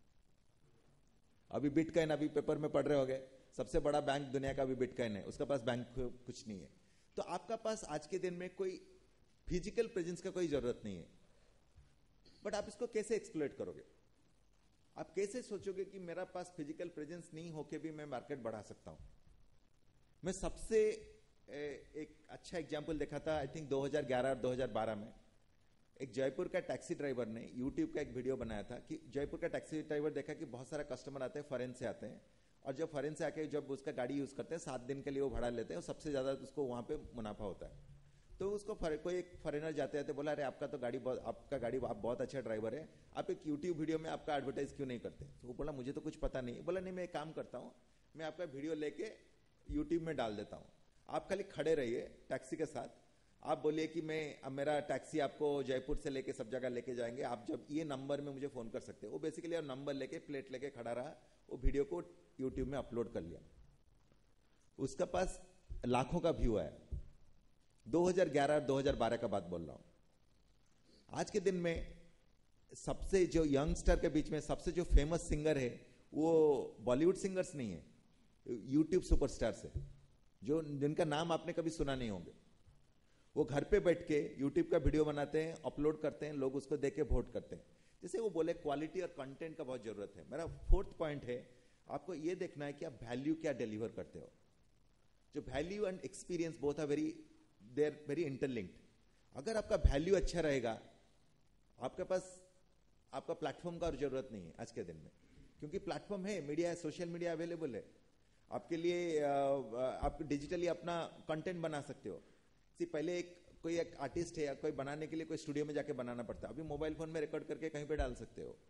अभी बिटकॉइन, अभी पेपर में पढ़ रहे होगे, सबसे बड़ा बैंक दुनिया का अभी बिटकॉइन है, उसके पास बैंक कुछ नहीं है। तो आपका पास आज के दिन में कोई फिजिकल प्रेजेंस का कोई जरूरत नहीं है, बट आप इसको कैसे एक्सप्लोइट करोगे? आप कैसे सोचोगे कि मेरा पास फिजिकल प्रेजेंस नहीं होके भी मैं मार्केट बढ़ा सकता हूं? मैं सबसे एक अच्छा एग्जांपल देखा था, आई थिंक दो हज़ार ग्यारह और दो हज़ार बारह में। एक जयपुर का टैक्सी ड्राइवर ने यूट्यूब का एक वीडियो बनाया था कि जयपुर का टैक्सी ड्राइवर देखा कि बहुत सारा कस्टमर आते हैं, फॉरेन से आते हैं, और जब फॉरेन से आके जब उसका गाड़ी यूज करते हैं, सात दिन के लिए वो भाड़ा लेते हैं, और सबसे ज्यादा उसको वहां पे मुनाफा होता है। तो उसको कोई एक फॉरेनर जाते जाते बोला, अरे आपका तो गाड़ी बहुत, आपका गाड़ी आप बहुत अच्छा ड्राइवर है, आप एक यूट्यूब वीडियो में आपका एडवर्टाइज क्यों नहीं करते? तो वो बोला मुझे तो कुछ पता नहीं। बोला नहीं, मैं एक काम करता हूँ, मैं आपका वीडियो लेके यूट्यूब में डाल देता हूँ, आप खाली खड़े रहिए टैक्सी के साथ, आप बोलिए कि मैं अब मेरा टैक्सी आपको जयपुर से लेके सब जगह लेके जाएंगे, आप जब ये नंबर में मुझे फोन कर सकते हैं। वो बेसिकली नंबर लेके प्लेट लेके खड़ा रहा, वो वीडियो को यूट्यूब में अपलोड कर लिया, उसका पास लाखों का व्यू है। दो हज़ार ग्यारह और दो हज़ार बारह का बात बोल रहा हूं। आज के दिन में सबसे जो यंगस्टर के बीच में सबसे जो फेमस सिंगर है वो बॉलीवुड सिंगर्स नहीं है, यूट्यूब सुपरस्टार्स है, जो जिनका नाम आपने कभी सुना नहीं होंगे। वो घर पे बैठ के यूट्यूब का वीडियो बनाते हैं, अपलोड करते हैं, लोग उसको देख के वोट करते हैं। जैसे वो बोले क्वालिटी और कंटेंट का बहुत जरूरत है। मेरा फोर्थ पॉइंट है, आपको ये देखना है कि आप वैल्यू क्या डिलीवर करते हो। जो value and experience both are very they are very interlinked. अगर आपका वैल्यू अच्छा रहेगा, आपके पास आपका प्लेटफॉर्म का और जरूरत नहीं है आज के दिन में, क्योंकि प्लेटफॉर्म है, मीडिया है, सोशल मीडिया अवेलेबल है आपके लिए। आप डिजिटली अपना कंटेंट बना सकते हो। सी पहले एक कोई एक आर्टिस्ट है या कोई बनाने के लिए कोई स्टूडियो में जाके बनाना पड़ता है, अभी मोबाइल फोन में रिकॉर्ड करके कहीं पे डाल सकते हो।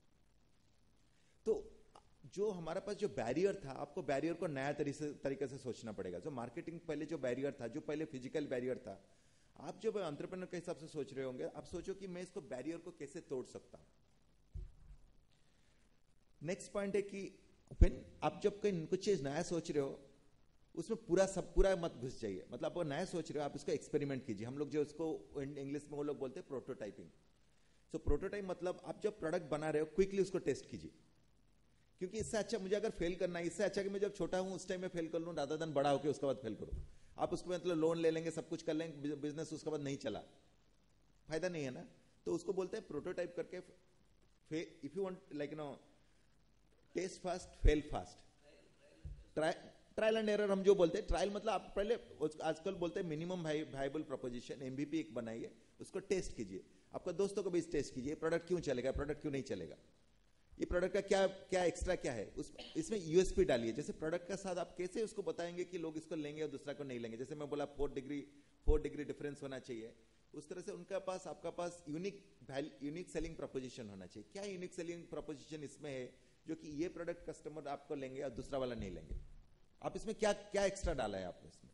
तो जो हमारे पास जो बैरियर था, आपको बैरियर को नया तरीके से सोचना पड़ेगा। जो मार्केटिंग पहले जो बैरियर था, जो पहले फिजिकल बैरियर था, आप जब एंटरप्रेन्योर के हिसाब से सोच रहे होंगे, आप सोचो कि मैं इसको बैरियर को कैसे तोड़ सकता हूं। नेक्स्ट पॉइंट है कि फिर आप जब कोई कुछ चीज नया सोच रहे हो, उसमें पूरा सब पूरा मत घुस जाइए। मतलब आप नया सोच रहे हो, आप इसको एक्सपेरिमेंट कीजिए। हम लोग जो उसको इंग्लिश में वो लोग बोलते हैं प्रोटोटाइपिंग। सो प्रोटोटाइप मतलब आप जब प्रोडक्ट बना रहे हो, क्विकली उसको टेस्ट कीजिए, क्योंकि इससे अच्छा मुझे अगर फेल करना है, इससे अच्छा कि मैं जब छोटा हूं उस टाइम में फेल कर लूं, रादर देन बड़ा होकर उसके बाद फेल करूं। आप उसको मतलब लोन ले लेंगे, सब कुछ कर लेंगे, बिजनेस उसके बाद नहीं चला, फायदा नहीं है ना। तो उसको बोलते हैं प्रोटोटाइप करके, if you want like no test fast fail fast, try trial and error हम जो बोलते हैं। ट्रायल मतलब आप पहले आजकल बोलते हैं मिनिमम वायबल प्रोपोजिशन, एमवीपी एक बनाइए, उसको टेस्ट कीजिए, आपका दोस्तों को भी टेस्ट कीजिए, प्रोडक्ट क्यों चलेगा, प्रोडक्ट क्यों नहीं चलेगा, ये प्रोडक्ट का क्या क्या एक्स्ट्रा क्या है, उस इसमें यूएसपी डालिए। जैसे प्रोडक्ट का साथ आप कैसे उसको बताएंगे कि लोग इसको लेंगे और दूसरा को नहीं लेंगे। जैसे मैं बोला four degree four degree difference होना चाहिए, उस तरह से उनका पास आपका पास यूनिक यूनिक सेलिंग प्रोपोजिशन होना चाहिए। क्या यूनिक सेलिंग प्रोपोजिशन इसमें है जो कि ये प्रोडक्ट कस्टमर आपको लेंगे और दूसरा वाला नहीं लेंगे। आप इसमें क्या क्या एक्स्ट्रा डाला है आपने इसमें।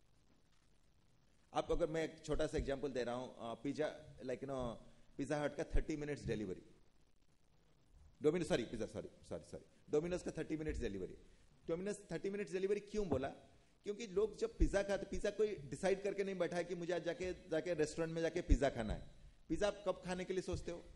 आप अगर मैं एक छोटा सा एग्जांपल दे रहा हूं, pizza like you know pizza hut का thirty minutes delivery, Domino's sorry pizza sorry sorry sorry Domino's का thirty minutes delivery. Domino's thirty minutes delivery क्यों बोला? क्योंकि लोग जब पिज्जा खाते, पिज्जा कोई डिसाइड करके नहीं बैठा है कि मुझे आज जाके जाके रेस्टोरेंट में जाके पिज्जा खाना है। पिज्जा आप कब खाने के लिए सोचते हो?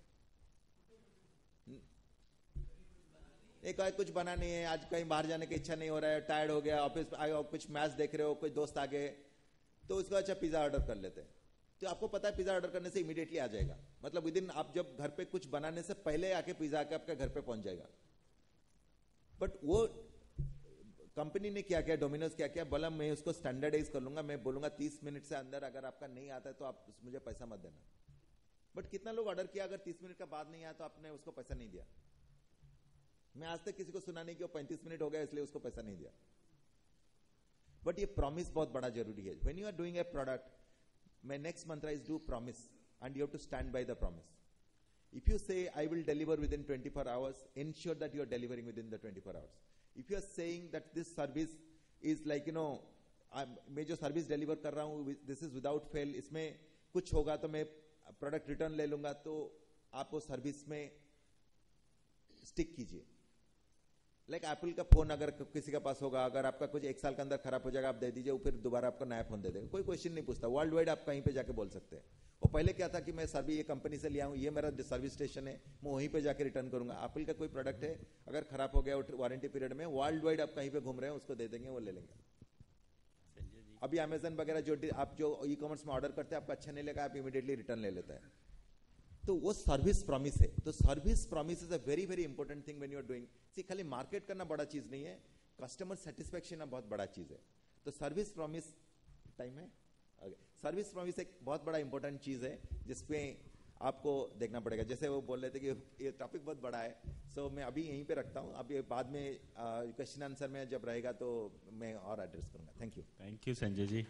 एक आज कुछ बना नहीं है, आज कहीं बाहर जाने की इच्छा नहीं हो रहा है, टायर्ड हो गया, ऑफिस कुछ मैच देख रहे हो, कोई दोस्त आ गए, तो उसको अच्छा पिज्जा ऑर्डर कर लेते हैं। तो आपको पता है पिज्जा ऑर्डर करने से इमीडिएटली आ जाएगा, मतलब विद इन आप जब घर पे कुछ बनाने से पहले आके पिज्जा आके आपके घर पे पहुंच जाएगा। बट वो कंपनी ने क्या किया, डोमिनोज क्या किया, बोला मैं उसको स्टैंडर्डाइज कर लूंगा, मैं बोलूंगा तीस मिनट से अंदर अगर आपका नहीं आता है तो आप मुझे पैसा मत देना। बट कितना लोग ऑर्डर किया, अगर तीस मिनट का बाद नहीं आया तो आपने उसको पैसा नहीं दिया। मैं आज तक किसी को सुना नहीं कि वो पैंतीस मिनट हो गया इसलिए उसको पैसा नहीं दिया। बट ये प्रॉमिस बहुत बड़ा जरूरी है। When you are doing a product, my next mantra is do promise, and you have to stand by the promise. If you say I will deliver within twenty-four hours, ensure that you are delivering within the twenty-four hours. If you are saying that this service is like you know मैं जो service deliver कर रहा हूँ this is without fail, इसमें कुछ होगा तो मैं प्रोडक्ट रिटर्न ले लूंगा, तो आप वो सर्विस में स्टिक कीजिए। लाइक like एप्पल का फोन अगर किसी के पास होगा, अगर आपका कुछ एक साल के अंदर खराब हो जाएगा, आप दे दीजिए, वो फिर दोबारा आपको नया फोन दे देगा, कोई क्वेश्चन नहीं पूछता। वर्ल्ड वाइड आप कहीं पे जाके बोल सकते हैं। वो पहले क्या था कि मैं सर्विस ये कंपनी से लिया हूँ, ये मेरा सर्विस स्टेशन है, मैं वहीं पे जाके रिटर्न करूंगा। एप्पल का कोई प्रोडक्ट है, अगर खराब हो गया वारंटी पीरियड में, वर्ल्ड वाइड आप कहीं पे घूम रहे हैं, उसको दे देंगे, वो ले लेंगे। अभी अमेजन वगैरह जो आप जो ई कॉमर्स में ऑर्डर करते हैं, आपको अच्छा नहीं लगा, आप इमीडिएटली रिटर्न ले लेते हैं। तो वो सर्विस प्रॉमिस है। तो service promise is a very very important thing when you are doing. See खाली मार्केट करना बड़ा चीज नहीं है, कस्टमर सेटिस्फेक्शन बहुत बड़ा चीज है। तो सर्विस प्रॉमिस टाइम है, सर्विस प्रॉमिस एक बहुत बड़ा इंपॉर्टेंट चीज है जिसपे आपको देखना पड़ेगा। जैसे वो बोल रहे थे कि ये टॉपिक बहुत बड़ा है, सो so मैं अभी यहीं पे रखता हूँ। अभी बाद में क्वेश्चन आंसर में जब रहेगा तो मैं और एड्रेस करूंगा। Thank you. Thank you Sanjay ji.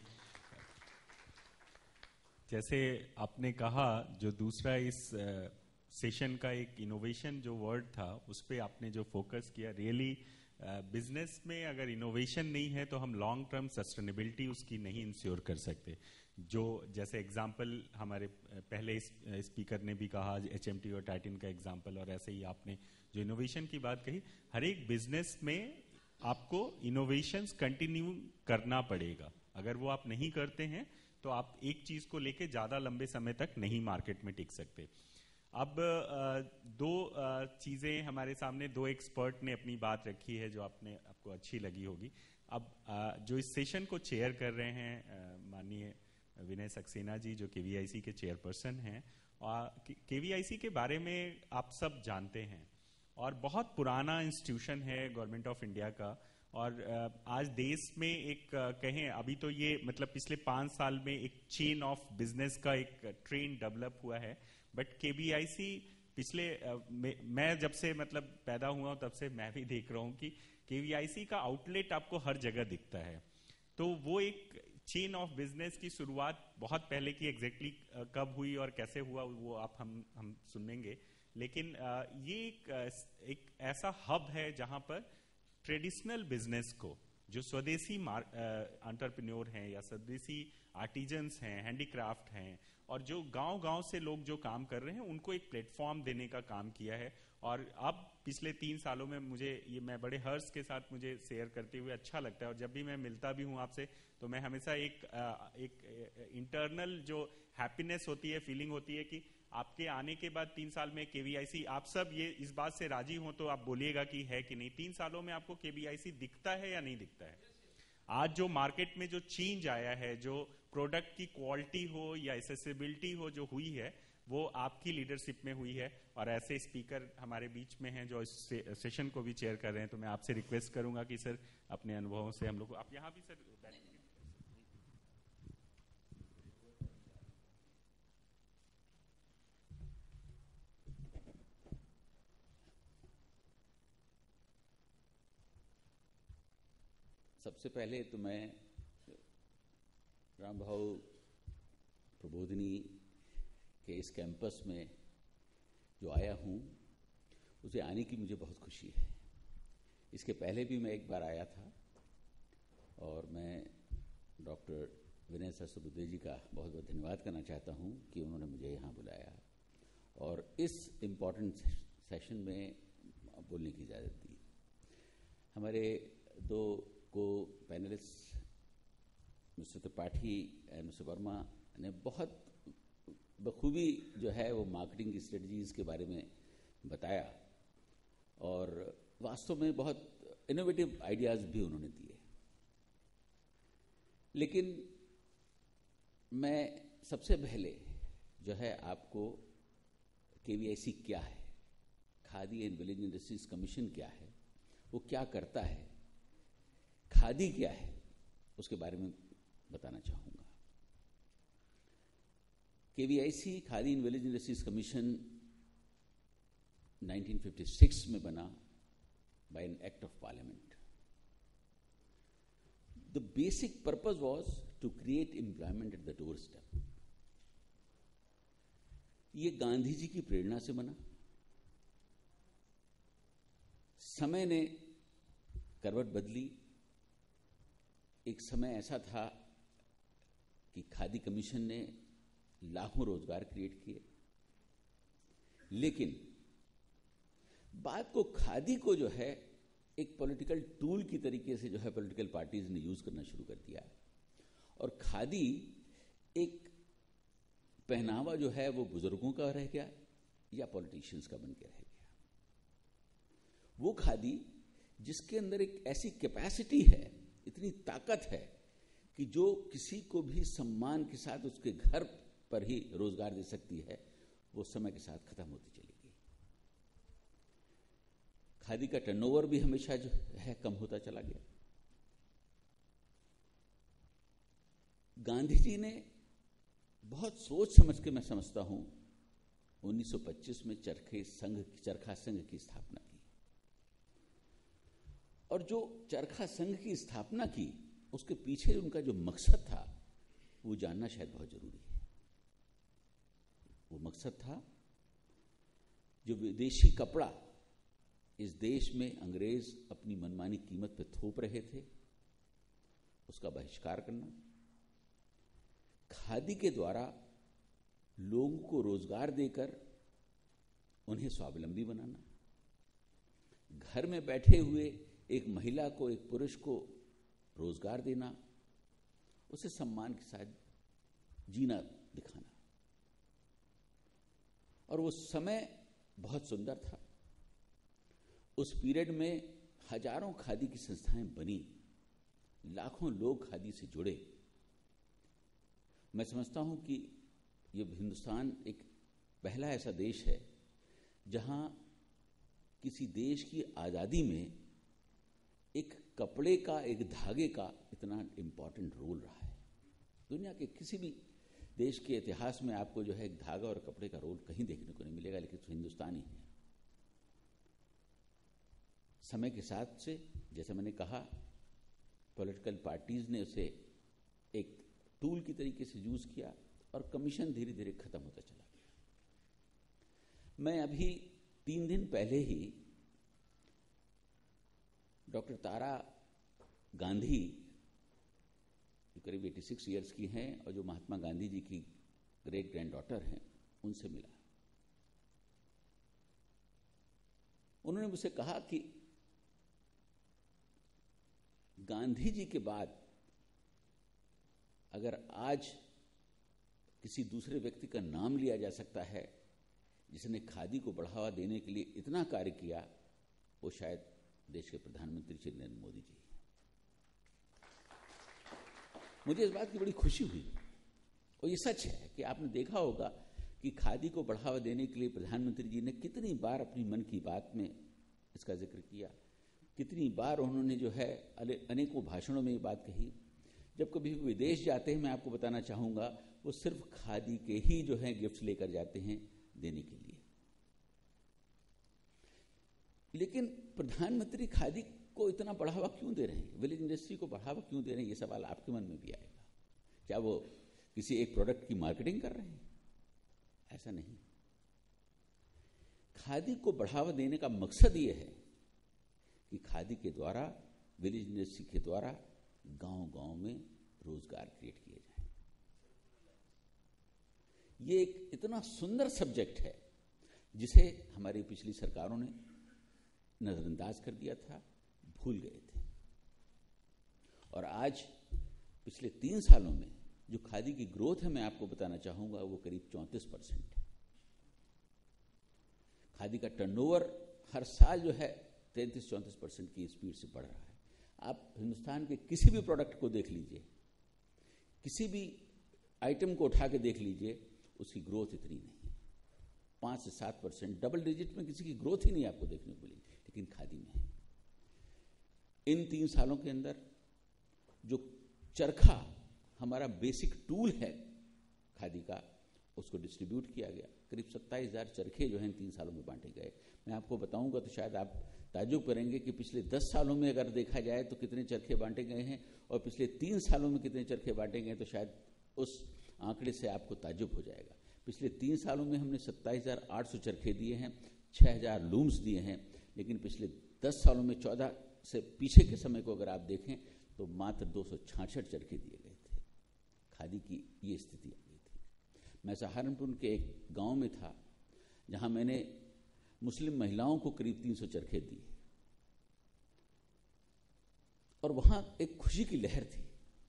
जैसे आपने कहा, जो दूसरा इस सेशन का एक इनोवेशन जो वर्ड था, उस पर आपने जो फोकस किया, रियली बिजनेस में अगर इनोवेशन नहीं है तो हम लॉन्ग टर्म सस्टेनेबिलिटी उसकी नहीं इंश्योर कर सकते। जो जैसे एग्जांपल हमारे पहले स्पीकर ने भी कहा, एचएमटी और टाइटन का एग्जांपल, और ऐसे ही आपने जो इनोवेशन की बात कही, हर एक बिजनेस में आपको इनोवेशंस कंटिन्यू करना पड़ेगा। अगर वो आप नहीं करते हैं तो आप एक चीज को लेके ज्यादा लंबे समय तक नहीं मार्केट में टिक सकते। अब दो चीजें हमारे सामने, दो एक्सपर्ट ने अपनी बात रखी है जो आपने आपको अच्छी लगी होगी। अब जो इस सेशन को चेयर कर रहे हैं माननीय विनय सक्सेना जी, जो केवीआईसी के चेयरपर्सन हैं, और केवीआईसी के बारे में आप सब जानते हैं, और बहुत पुराना इंस्टीट्यूशन है गवर्नमेंट ऑफ इंडिया का। और आज देश में एक कहें, अभी तो ये मतलब पिछले पांच साल में एक चेन ऑफ बिजनेस का एक ट्रेंड डेवलप हुआ है, बट केवीआईसी पिछले मैं जब से मतलब पैदा हुआ हूं तब से मैं भी देख रहा हूं कि केवीआईसी का आउटलेट आपको हर जगह दिखता है। तो वो एक चेन ऑफ बिजनेस की शुरुआत बहुत पहले की, एग्जैक्टली कब हुई और कैसे हुआ वो आप हम हम सुनेंगे, लेकिन ये एक, एक ऐसा हब है जहां पर ट्रेडिशनल बिजनेस को, जो स्वदेशी एंटरप्रेन्योर हैं या स्वदेशी आर्टिजन्स हैं, हैंडीक्राफ्ट हैं, और जो गांव-गांव से लोग जो काम कर रहे हैं, उनको एक प्लेटफॉर्म देने का काम किया है। और अब पिछले तीन सालों में मुझे ये, मैं बड़े हर्ष के साथ मुझे शेयर करते हुए अच्छा लगता है, और जब भी मैं मिलता भी हूं आपसे तो मैं हमेशा एक एक इंटरनल जो हैप्पीनेस होती है, फीलिंग होती है कि आपके आने के बाद तीन साल में केवीआईसी, आप सब ये इस बात से राजी हो तो आप बोलिएगा कि है कि नहीं, तीन सालों में आपको केवीआईसी दिखता है या नहीं दिखता है? आज जो मार्केट में जो चेंज आया है, जो प्रोडक्ट की क्वालिटी हो या एक्सेसिबिलिटी हो जो हुई है, वो आपकी लीडरशिप में हुई है। और ऐसे स्पीकर हमारे बीच में हैं जो इस से, सेशन को भी चेयर कर रहे हैं, तो मैं आपसे रिक्वेस्ट करूंगा कि सर अपने अनुभवों से हम लोग, आप यहाँ भी सर बैठिए। सबसे पहले तो मैं रामभाऊ प्रबोधिनी के इस कैंपस में जो आया हूँ, उसे आने की मुझे बहुत खुशी है। इसके पहले भी मैं एक बार आया था, और मैं डॉक्टर विनय सहस्त्रबुद्धे जी का बहुत बहुत धन्यवाद करना चाहता हूँ कि उन्होंने मुझे यहाँ बुलाया और इस इम्पॉर्टेंट सेशन में बोलने की इजाज़त दी। हमारे दो को panelist mister Tripathi and mister Verma ने बहुत बखूबी जो है वो मार्केटिंग की स्ट्रेटजीज़ के बारे में बताया, और वास्तव में बहुत इनोवेटिव आइडियाज़ भी उन्होंने दिए। लेकिन मैं सबसे पहले जो है आपको केवीआईसी क्या है, Khadi and Village Industries Commission क्या है, वो क्या करता है, खादी क्या है, उसके बारे में बताना चाहूँगा। KVIC Khadi and Village Industries Commission nineteen fifty six में बना by an act of parliament. The basic purpose was to create employment at the door step. ये गांधी जी की प्रेरणा से बना। समय ने करवट बदली, एक समय ऐसा था कि खादी कमीशन ने लाखों रोजगार क्रिएट किए, लेकिन बात को खादी को जो है एक पॉलिटिकल टूल की तरीके से जो है पॉलिटिकल पार्टीज ने यूज करना शुरू कर दिया, और खादी एक पहनावा जो है वो बुजुर्गों का रह गया या पॉलिटिशियंस का बन के रह गया। वो खादी जिसके अंदर एक ऐसी कैपेसिटी है, इतनी ताकत है कि जो किसी को भी सम्मान के साथ उसके घर पर ही रोजगार दे सकती है, वो समय के साथ खत्म होती चली गई। खादी का टर्नओवर भी हमेशा जो है कम होता चला गया। गांधी जी ने बहुत सोच समझ के, मैं समझता हूं, उन्नीस सौ पच्चीस में चरखे संघ चरखा संघ की स्थापना की, और जो चरखा संघ की स्थापना की उसके पीछे उनका जो मकसद था वो जानना शायद बहुत जरूरी है। वो मकसद था, जो विदेशी कपड़ा इस देश में अंग्रेज अपनी मनमानी कीमत पे थोप रहे थे, उसका बहिष्कार करना, खादी के द्वारा लोगों को रोजगार देकर उन्हें स्वावलंबी बनाना, घर में बैठे हुए एक महिला को, एक पुरुष को रोजगार देना, उसे सम्मान के साथ जीना दिखाना। और वो समय बहुत सुंदर था। उस पीरियड में हजारों खादी की संस्थाएं बनी, लाखों लोग खादी से जुड़े। मैं समझता हूं कि ये हिंदुस्तान एक पहला ऐसा देश है जहां किसी देश की आजादी में एक कपड़े का, एक धागे का इतना इंपॉर्टेंट रोल रहा है। दुनिया के किसी भी देश के इतिहास में आपको जो है एक धागा और कपड़े का रोल कहीं देखने को नहीं मिलेगा, लेकिन हिंदुस्तान ही है। समय के साथ से, जैसे मैंने कहा, पॉलिटिकल पार्टीज ने उसे एक टूल की तरीके से यूज किया और कमीशन धीरे धीरे खत्म होता चला गया। मैं अभी तीन दिन पहले ही डॉक्टर तारा गांधी, जो करीब छियासी इयर्स की हैं और जो महात्मा गांधी जी की ग्रेट ग्रैंड डॉटर हैं, उनसे मिला। उन्होंने मुझसे कहा कि गांधी जी के बाद अगर आज किसी दूसरे व्यक्ति का नाम लिया जा सकता है जिसने खादी को बढ़ावा देने के लिए इतना कार्य किया, वो शायद देश के प्रधानमंत्री श्री नरेंद्र मोदी जी। मुझे इस बात की बड़ी खुशी हुई, और ये सच है कि आपने देखा होगा कि खादी को बढ़ावा देने के लिए प्रधानमंत्री जी ने कितनी बार अपनी मन की बात में इसका जिक्र किया, कितनी बार उन्होंने जो है अनेकों भाषणों में ये बात कही। जब कभी विदेश जाते हैं, मैं आपको बताना चाहूंगा, वो सिर्फ खादी के ही जो है गिफ्ट्स लेकर जाते हैं देने के लिए। लेकिन प्रधानमंत्री खादी को इतना बढ़ावा क्यों दे रहे हैं, विलेज इंडस्ट्री को बढ़ावा क्यों दे रहे हैं, ये सवाल आपके मन में भी आएगा। क्या वो किसी एक प्रोडक्ट की मार्केटिंग कर रहे हैं? ऐसा नहीं। खादी को बढ़ावा देने का मकसद ये है कि खादी के द्वारा, विलेज इंडस्ट्री के द्वारा गांव-गांव में रोजगार क्रिएट किए जाएं। ये एक इतना सुंदर सब्जेक्ट है जिसे हमारी पिछली सरकारों ने नजरअंदाज कर दिया था, भूल गए थे। और आज पिछले तीन सालों में जो खादी की ग्रोथ है, मैं आपको बताना चाहूंगा, वो करीब चौंतीस परसेंट है। खादी का टर्नओवर हर साल जो है तैंतीस चौंतीस परसेंट की स्पीड से बढ़ रहा है। आप हिंदुस्तान के किसी भी प्रोडक्ट को देख लीजिए, किसी भी आइटम को उठा के देख लीजिए, उसकी ग्रोथ इतनी नहीं है। पांच से सात परसेंट, डबल डिजिट में किसी की ग्रोथ ही नहीं आपको देखने को मिलेगी, लेकिन खादी में है। इन तीन सालों के अंदर जो चरखा हमारा बेसिक टूल है खादी का, उसको डिस्ट्रीब्यूट किया गया। करीब सत्ताईस हजार चरखे जो हैं इन तीन सालों में बांटे गए। मैं आपको बताऊंगा तो शायद आप ताज्जुब करेंगे कि पिछले दस सालों में अगर देखा जाए तो कितने चरखे बांटे गए हैं, और पिछले तीन सालों में कितने चरखे बांटे गए हैं, तो शायद उस आंकड़े से आपको ताज्जुब हो जाएगा। पिछले तीन सालों में हमने सत्ताईस हजार आठ सौ चरखे दिए हैं, छह हजार लूम्स दिए हैं, लेकिन पिछले दस सालों में चौदह से पीछे के समय को अगर आप देखें तो मात्र दो सौ छियासठ चरखे दिए गए थे। खादी की ये स्थिति आ गई थी। मैं सहारनपुर के एक गांव में था जहां मैंने मुस्लिम महिलाओं को करीब तीन सौ चरखे दिए, और वहां एक खुशी की लहर थी।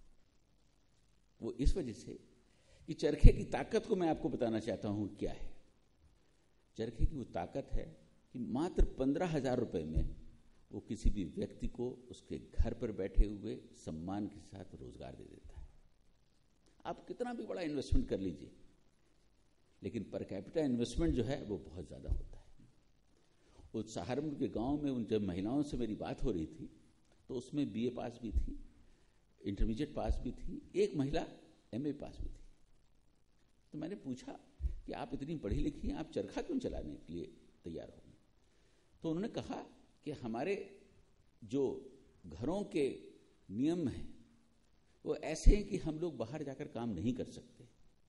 वो इस वजह से कि चरखे की ताकत को मैं आपको बताना चाहता हूं क्या है। चरखे की वो ताकत है कि मात्र पंद्रह हजार रुपये में वो किसी भी व्यक्ति को उसके घर पर बैठे हुए सम्मान के साथ रोजगार दे देता है। आप कितना भी बड़ा इन्वेस्टमेंट कर लीजिए, लेकिन पर कैपिटा इन्वेस्टमेंट जो है वो बहुत ज़्यादा होता है। उस सहारनपुर के गांव में उन जब महिलाओं से मेरी बात हो रही थी तो उसमें बीए पास भी थी, इंटरमीडिएट पास भी थी, एक महिला एमए पास भी थी। तो मैंने पूछा कि आप इतनी पढ़ी लिखी हैं, आप चरखा क्यों चलाने के लिए तैयार हो? तो उन्होंने कहा कि हमारे जो घरों के नियम हैं वो ऐसे हैं कि हम लोग बाहर जाकर काम नहीं कर सकते।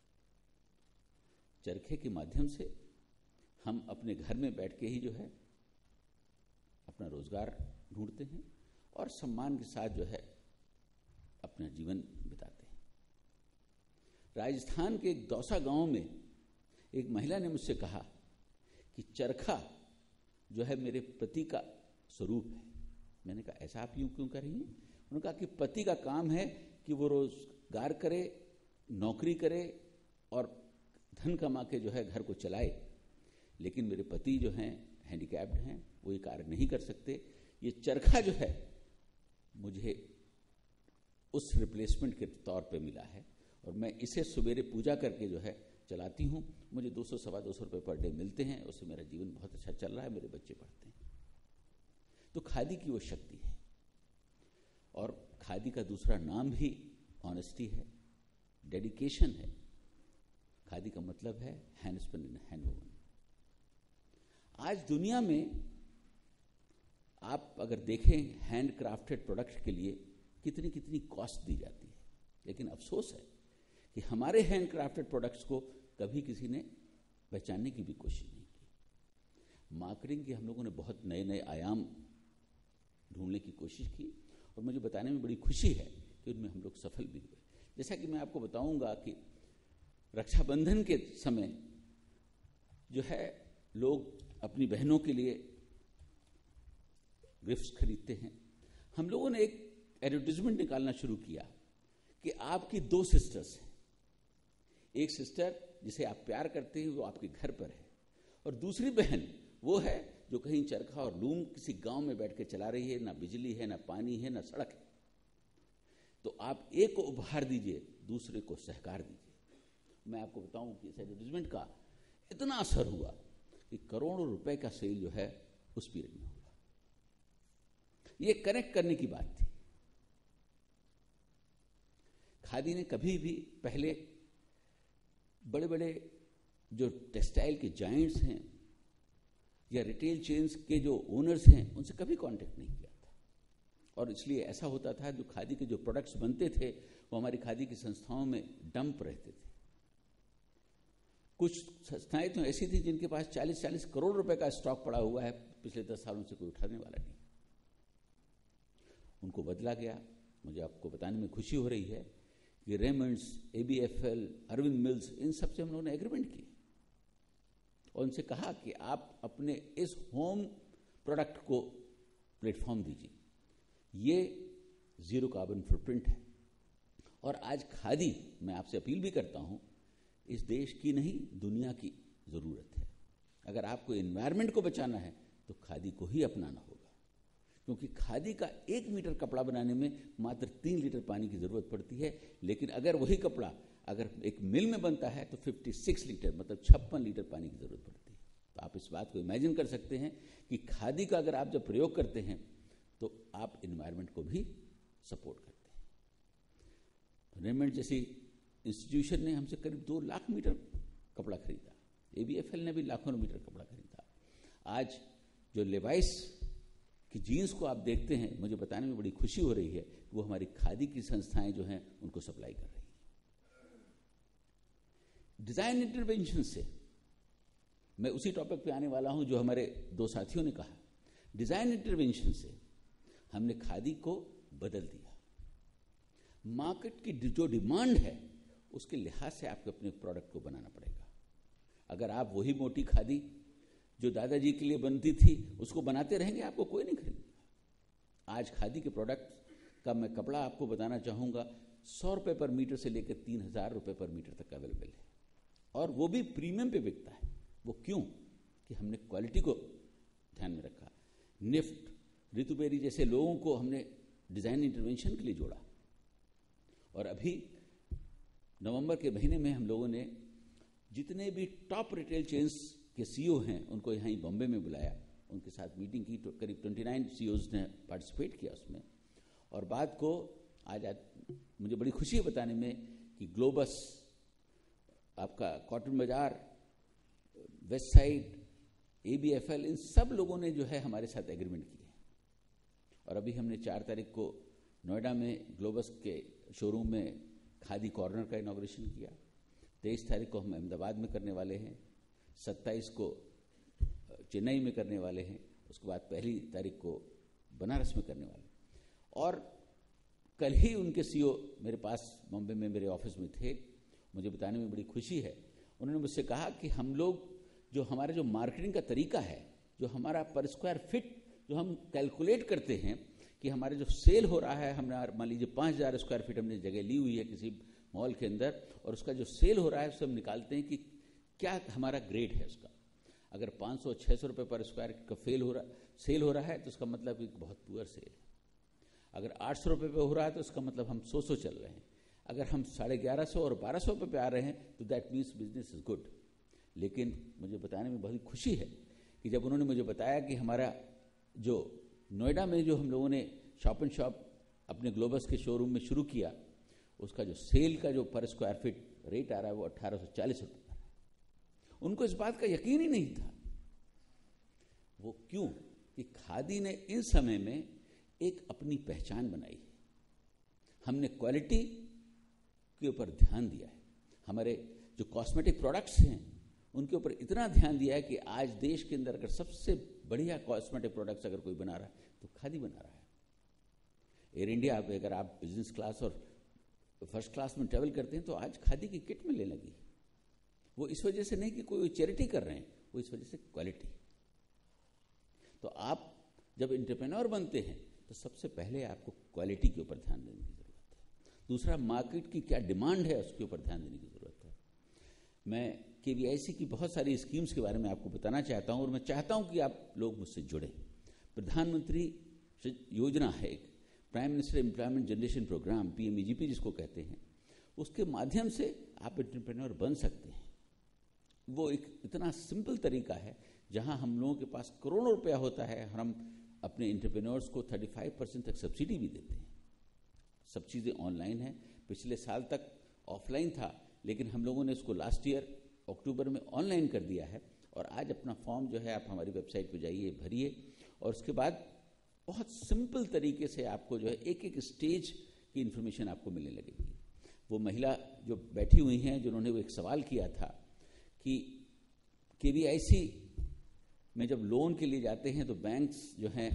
चरखे के माध्यम से हम अपने घर में बैठ के ही जो है अपना रोजगार ढूंढते हैं और सम्मान के साथ जो है अपना जीवन बिताते हैं। राजस्थान के एक दौसा गांव में एक महिला ने मुझसे कहा कि चरखा जो है मेरे पति का स्वरूप है। मैंने कहा ऐसा आप यूं क्यों कर रही हैं? उन्होंने कहा कि पति का काम है कि वो रोजगार करे, नौकरी करे और धन कमा के जो है घर को चलाए, लेकिन मेरे पति जो हैं हैंडीकैप्ड हैं, वो ये कार्य नहीं कर सकते। ये चरखा जो है मुझे उस रिप्लेसमेंट के तौर पे मिला है और मैं इसे सवेरे पूजा करके जो है चलाती हूँ। मुझे दो सौ सवा दो सौ रुपये पर डे मिलते हैं, उससे मेरा जीवन बहुत अच्छा चल रहा है, मेरे बच्चे पढ़ते हैं। तो खादी की वो शक्ति है। और खादी का दूसरा नाम भी ऑनेस्टी है, डेडिकेशन है। खादी का मतलब है hand spin and hand woven. आज दुनिया में आप अगर देखें हैंड क्राफ्टेड प्रोडक्ट के लिए कितनी कितनी कॉस्ट दी जाती है, लेकिन अफसोस है कि हमारे हैंड क्राफ्टेड प्रोडक्ट्स को कभी किसी ने पहचानने की भी कोशिश नहीं की। मार्केटिंग के हम लोगों ने बहुत नए नए आयाम ढूंढने की कोशिश की और मुझे बताने में बड़ी खुशी है कि उनमें हम लोग सफल भी हुए। जैसा कि मैं आपको बताऊंगा कि रक्षाबंधन के समय जो है लोग अपनी बहनों के लिए गिफ्ट्स खरीदते हैं। हम लोगों ने एक एडवर्टीजमेंट निकालना शुरू किया कि आपकी दो सिस्टर्स हैं, एक सिस्टर जिसे आप प्यार करते हैं वो आपके घर पर है, और दूसरी बहन वो है जो कहीं चरखा और लूम किसी गांव में बैठ के चला रही है, ना बिजली है, ना पानी है, ना सड़क है। तो आप एक को उपहार दीजिए, दूसरे को सहकार दीजिए। मैं आपको बताऊं कि इस एडवर्टीजमेंट का इतना असर हुआ कि करोड़ों रुपए का सेल जो है उस पीरियड में हुआ। ये कनेक्ट करने की बात थी। खादी ने कभी भी पहले बड़े बड़े जो टेक्सटाइल के जायंट्स हैं या रिटेल चेन्स के जो ओनर्स हैं उनसे कभी कांटेक्ट नहीं किया था, और इसलिए ऐसा होता था जो खादी के जो प्रोडक्ट्स बनते थे वो हमारी खादी की संस्थाओं में डंप रहते थे। कुछ संस्थाएं तो ऐसी थी जिनके पास चालीस चालीस करोड़ रुपए का स्टॉक पड़ा हुआ है, पिछले दस सालों से कोई उठाने वाला नहीं। उनको बदला गया। मुझे आपको बताने में खुशी हो रही है कि Raymonds, A B F L, Arvind Mills, इन सब से हम लोगों ने एग्रीमेंट किए और उनसे कहा कि आप अपने इस होम प्रोडक्ट को प्लेटफॉर्म दीजिए। ये जीरो कार्बन फुटप्रिंट है। और आज खादी, मैं आपसे अपील भी करता हूं, इस देश की नहीं दुनिया की जरूरत है। अगर आपको एनवायरनमेंट को बचाना है तो खादी को ही अपनाना होगा, क्योंकि खादी का एक मीटर कपड़ा बनाने में मात्र तीन लीटर पानी की जरूरत पड़ती है, लेकिन अगर वही कपड़ा अगर एक मिल में बनता है तो छप्पन लीटर मतलब छप्पन लीटर पानी की जरूरत पड़ती है। तो आप इस बात को इमेजिन कर सकते हैं कि खादी का अगर आप जब प्रयोग करते हैं तो आप एनवायरनमेंट को भी सपोर्ट करते हैं। रेमंड जैसी इंस्टीट्यूशन ने हमसे करीब दो लाख मीटर कपड़ा खरीदा, ए बी एफ एल ने भी लाखों मीटर कपड़ा खरीदा। आज जो लेवाइस कि जीन्स को आप देखते हैं, मुझे बताने में बड़ी खुशी हो रही है कि वो हमारी खादी की संस्थाएं जो हैं उनको सप्लाई कर रही हैं। डिजाइन इंटरवेंशन से मैं उसी टॉपिक पे आने वाला हूं जो हमारे दो साथियों ने कहा। डिजाइन इंटरवेंशन से हमने खादी को बदल दिया। मार्केट की जो डिमांड है उसके लिहाज से आपको अपने प्रोडक्ट को बनाना पड़ेगा। अगर आप वही मोटी खादी जो दादाजी के लिए बनती थी उसको बनाते रहेंगे, आपको कोई नहीं खरीदेगा। आज खादी के प्रोडक्ट का मैं कपड़ा आपको बताना चाहूँगा, सौ रुपये पर मीटर से लेकर तीन हज़ार रुपये पर मीटर तक अवेलेबल है, और वो भी प्रीमियम पे बिकता है। वो क्यों? कि हमने क्वालिटी को ध्यान में रखा। निफ्ट, ऋतुबेरी जैसे लोगों को हमने डिज़ाइन इंटरवेंशन के लिए जोड़ा, और अभी नवंबर के महीने में हम लोगों ने जितने भी टॉप रिटेल चेन्स के सीईओ हैं उनको यहाँ बॉम्बे में बुलाया, उनके साथ मीटिंग की। तो करीब उनतीस सीईओज ने पार्टिसिपेट किया उसमें। और बात को आज, आज मुझे बड़ी खुशी है बताने में कि ग्लोबस, आपका Cotton Bazaar, Westside, A B F L, इन सब लोगों ने जो है हमारे साथ एग्रीमेंट किए। और अभी हमने चार तारीख को नोएडा में ग्लोबस के शोरूम में खादी कॉर्नर का इनॉग्रेशन किया। तेईस तारीख को हम अहमदाबाद में करने वाले हैं, सत्ताईस को चेन्नई में करने वाले हैं, उसके बाद पहली तारीख को बनारस में करने वाले। और कल ही उनके सीईओ मेरे पास बॉम्बे में मेरे ऑफिस में थे, मुझे बताने में बड़ी खुशी है। उन्होंने मुझसे कहा कि हम लोग जो हमारा जो मार्केटिंग का तरीका है, जो हमारा पर स्क्वायर फिट जो हम कैलकुलेट करते हैं कि हमारे जो सेल हो रहा है, हमने मान लीजिए पाँच हज़ार स्क्वायर फीट हमने जगह ली हुई है किसी मॉल के अंदर, और उसका जो सेल हो रहा है उससे हम निकालते हैं कि क्या हमारा ग्रेड है उसका। अगर पाँच सौ छः सौ रुपये पर स्क्वायर का फेल हो रहा सेल हो रहा है तो उसका मतलब कि बहुत पुअर सेल है। अगर आठ सौ रुपये पे हो रहा है तो उसका मतलब हम सौ सौ चल रहे हैं। अगर हम साढ़े ग्यारह सौ और बारह सौ रुपये पे आ रहे हैं तो that means business is good. लेकिन मुझे बताने में बहुत खुशी है कि जब उन्होंने मुझे बताया कि हमारा जो नोएडा में जो हम लोगों ने शॉप एंड शॉप अपने ग्लोबस के शोरूम में शुरू किया, उसका जो सेल का जो पर स्क्वायर फीट रेट आ रहा है वो अट्ठारह सौ चालीस रुपये पर है। उनको इस बात का यकीन ही नहीं था। वो क्यों? कि खादी ने इन समय में एक अपनी पहचान बनाई है। हमने क्वालिटी के ऊपर ध्यान दिया है। हमारे जो कॉस्मेटिक प्रोडक्ट्स हैं उनके ऊपर इतना ध्यान दिया है कि आज देश के अंदर अगर सबसे बढ़िया कॉस्मेटिक प्रोडक्ट्स अगर कोई बना रहा है तो खादी बना रहा है। एयर इंडिया पे अगर आप बिजनेस क्लास और फर्स्ट क्लास में ट्रैवल करते हैं तो आज खादी की किट मिलने लगी। वो इस वजह से नहीं कि कोई चैरिटी कर रहे हैं, वो इस वजह से क्वालिटी। तो आप जब एंटरप्रेन्योर बनते हैं तो सबसे पहले आपको क्वालिटी के ऊपर ध्यान देने की ज़रूरत है। दूसरा, मार्केट की क्या डिमांड है उसके ऊपर ध्यान देने की ज़रूरत है। मैं के वी आई सी की बहुत सारी स्कीम्स के बारे में आपको बताना चाहता हूँ और मैं चाहता हूँ कि आप लोग मुझसे जुड़ें। प्रधानमंत्री योजना है एक, prime minister employment generation programme, P M E G P जिसको कहते हैं, उसके माध्यम से आप एंटरप्रेन्योर बन सकते हैं। वो एक इतना सिंपल तरीका है जहां हम लोगों के पास करोड़ों रुपया होता है, हम अपने एंटरप्रेन्योर्स को पैंतीस परसेंट तक सब्सिडी भी देते हैं। सब चीज़ें ऑनलाइन हैं। पिछले साल तक ऑफलाइन था, लेकिन हम लोगों ने इसको लास्ट ईयर अक्टूबर में ऑनलाइन कर दिया है। और आज अपना फॉर्म जो है आप हमारी वेबसाइट पर जाइए, भरिए, और उसके बाद बहुत सिंपल तरीके से आपको जो है एक एक स्टेज की इन्फॉर्मेशन आपको मिलने लगेगी। वो महिला जो बैठी हुई हैं जिन्होंने वो एक सवाल किया था कि के वी आई सी में जब लोन के लिए जाते हैं तो बैंक्स जो हैं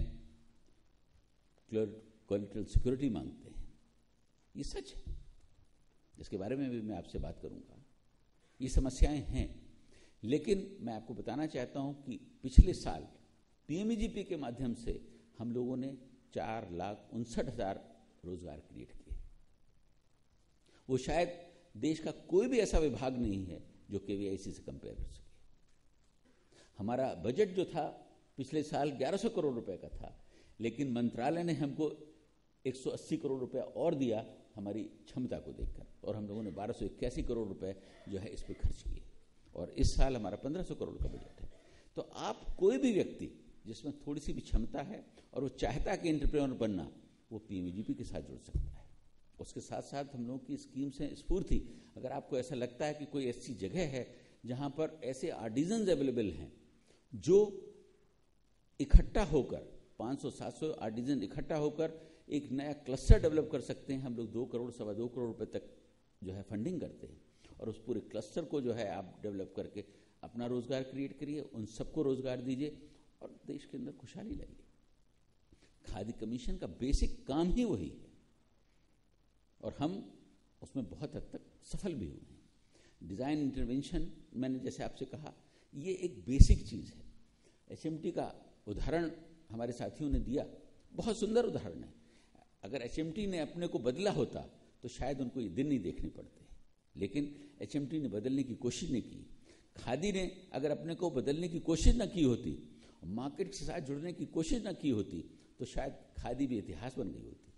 कोलेटरल सिक्योरिटी मांगते हैं। ये सच है, इसके बारे में भी मैं आपसे बात करूंगा। ये समस्याएं हैं, लेकिन मैं आपको बताना चाहता हूं कि पिछले साल P M E G P के माध्यम से हम लोगों ने चार लाख उनसठ हजार रोजगार क्रिएट किए। वो शायद देश का कोई भी ऐसा विभाग नहीं है जो के वी आई सी से कंपेयर कर सके। हमारा बजट जो था पिछले साल ग्यारह सौ करोड़ रुपए का था, लेकिन मंत्रालय ने हमको एक सौ अस्सी करोड़ रुपए और दिया हमारी क्षमता को देखकर, और हम लोगों ने बारह सौ इक्यासी करोड़ रुपए जो है इस पर खर्च किए, और इस साल हमारा पंद्रह सौ करोड़ का बजट है। तो आप कोई भी व्यक्ति जिसमें थोड़ी सी भी क्षमता है और वो चाहता है कि एंटरप्रेन्योर बनना, वो P M E G P के साथ जुड़ सकता है। उसके साथ साथ हम लोगों की स्कीम्स हैं स्फूर्ति। अगर आपको ऐसा लगता है कि कोई ऐसी जगह है जहां पर ऐसे आर्टिजन्स अवेलेबल हैं जो इकट्ठा होकर पाँच सौ सात सौ आर्टिजन इकट्ठा होकर एक नया क्लस्टर डेवलप कर सकते हैं। हम लोग दो करोड़ सवा दो करोड़ रुपए तक जो है फंडिंग करते हैं, और उस पूरे क्लस्टर को जो है आप डेवलप करके अपना रोजगार क्रिएट करिए, उन सबको रोजगार दीजिए और देश के अंदर खुशहाली लाइए। खादी कमीशन का बेसिक काम ही वही है। और हम उसमें बहुत हद तक सफल भी हुए हैं। डिज़ाइन इंटरवेंशन, मैंने जैसे आपसे कहा, ये एक बेसिक चीज़ है। एचएमटी का उदाहरण हमारे साथियों ने दिया, बहुत सुंदर उदाहरण है। अगर एचएमटी ने अपने को बदला होता तो शायद उनको ये दिन नहीं देखने पड़ते, लेकिन एचएमटी ने बदलने की कोशिश नहीं की। खादी ने अगर अपने को बदलने की कोशिश न की होती, मार्केट के साथ जुड़ने की कोशिश न की होती, तो शायद खादी भी इतिहास बन गई होती।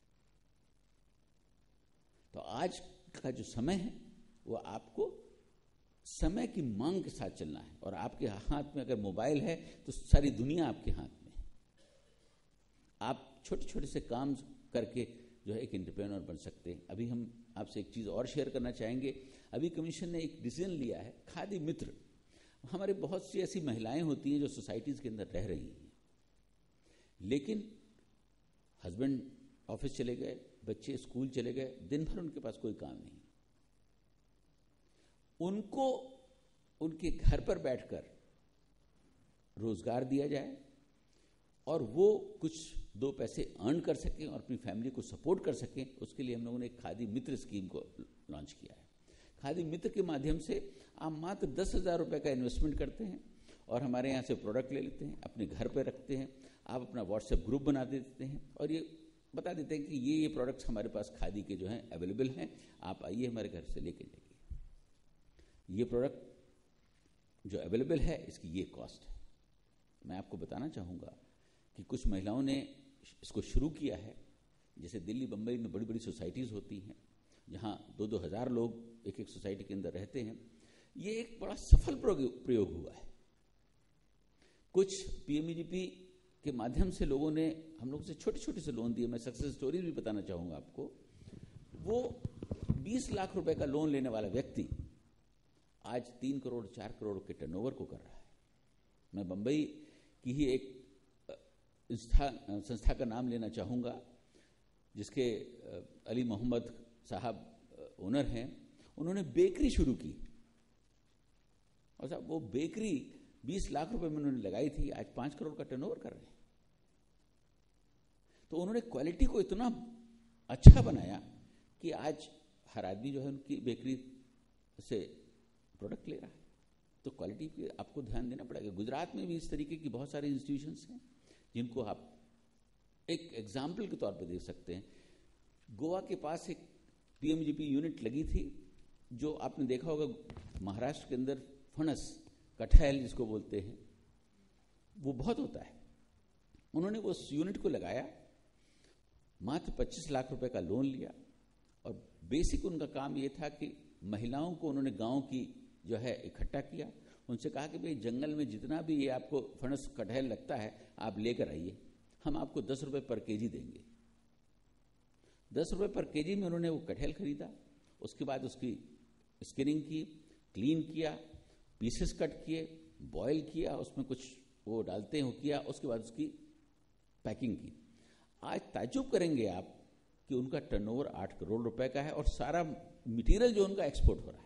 तो आज का जो समय है वो आपको समय की मांग के साथ चलना है, और आपके हाथ में अगर मोबाइल है तो सारी दुनिया आपके हाथ में है। आप छोटे छोटे से काम करके जो है एक एंटरप्रेन्योर बन सकते हैं। अभी हम आपसे एक चीज़ और शेयर करना चाहेंगे। अभी कमीशन ने एक डिसीजन लिया है, खादी मित्र। हमारे बहुत सी ऐसी महिलाएं होती हैं जो सोसाइटीज़ के अंदर रह रही हैं, लेकिन हस्बैंड ऑफिस चले गए, बच्चे स्कूल चले गए, दिन भर उनके पास कोई काम नहीं। उनको उनके घर पर बैठकर रोजगार दिया जाए और वो कुछ दो पैसे अर्न कर सकें और अपनी फैमिली को सपोर्ट कर सकें। उसके लिए हम लोगों ने एक खादी मित्र स्कीम को लॉन्च किया है। खादी मित्र के माध्यम से आप मात्र दस हज़ार रुपये का इन्वेस्टमेंट करते हैं और हमारे यहाँ से प्रोडक्ट ले लेते हैं, अपने घर पर रखते हैं। आप अपना व्हाट्सएप ग्रुप बना देते हैं और ये बता देते हैं कि ये ये प्रोडक्ट्स हमारे पास खादी के जो हैं अवेलेबल हैं, आप आइए हमारे घर से लेके जाइए। ये प्रोडक्ट जो अवेलेबल है इसकी ये कॉस्ट है। मैं आपको बताना चाहूँगा कि कुछ महिलाओं ने इसको शुरू किया है। जैसे दिल्ली बम्बई में बड़ी बड़ी सोसाइटीज़ होती हैं जहाँ दो दो हज़ार लोग एक एक सोसाइटी के अंदर रहते हैं। ये एक बड़ा सफल प्रयोग हुआ है। कुछ पीएमईजीपी के माध्यम से लोगों ने हम लोग से छोटे छोटे से लोन दिए। मैं सक्सेस स्टोरीज भी बताना चाहूँगा आपको। वो बीस लाख रुपए का लोन लेने वाला व्यक्ति आज तीन करोड़ चार करोड़ के टर्नओवर को कर रहा है। मैं बम्बई की ही एक संस्था संस्था का नाम लेना चाहूँगा जिसके अली मोहम्मद साहब ओनर हैं। उन्होंने बेकरी शुरू की और साहब वो बेकरी बीस लाख रुपए में उन्होंने लगाई थी, आज पाँच करोड़ का टर्नओवर कर रहे हैं। तो उन्होंने क्वालिटी को इतना अच्छा बनाया कि आज हर आदमी जो है उनकी बेकरी से प्रोडक्ट ले रहा है। तो क्वालिटी पे आपको ध्यान देना पड़ेगा। गुजरात में भी इस तरीके की बहुत सारे इंस्टीट्यूशंस हैं जिनको आप एक एग्जाम्पल के तौर पे देख सकते हैं। गोवा के पास एक पीएमजीपी यूनिट लगी थी, जो आपने देखा होगा महाराष्ट्र के अंदर फणस, कटहल जिसको बोलते हैं, वो बहुत होता है। उन्होंने वो उस यूनिट को लगाया, मात्र पच्चीस लाख रुपए का लोन लिया और बेसिक उनका काम ये था कि महिलाओं को उन्होंने गांव की जो है इकट्ठा किया। उनसे कहा कि भाई जंगल में जितना भी ये आपको फणस कटहल लगता है आप लेकर आइए, हम आपको दस रुपए पर केजी देंगे। दस रुपए पर केजी में उन्होंने वो कटहल खरीदा। उसके बाद उसकी स्किनिंग की, क्लीन किया, पीसेस कट किए, बॉयल किया, उसमें कुछ वो डालते हैं वो किया, उसके बाद उसकी पैकिंग की। आज ताज्जुब करेंगे आप कि उनका टर्नओवर आठ करोड़ रुपए का है और सारा मटेरियल जो उनका एक्सपोर्ट हो रहा है।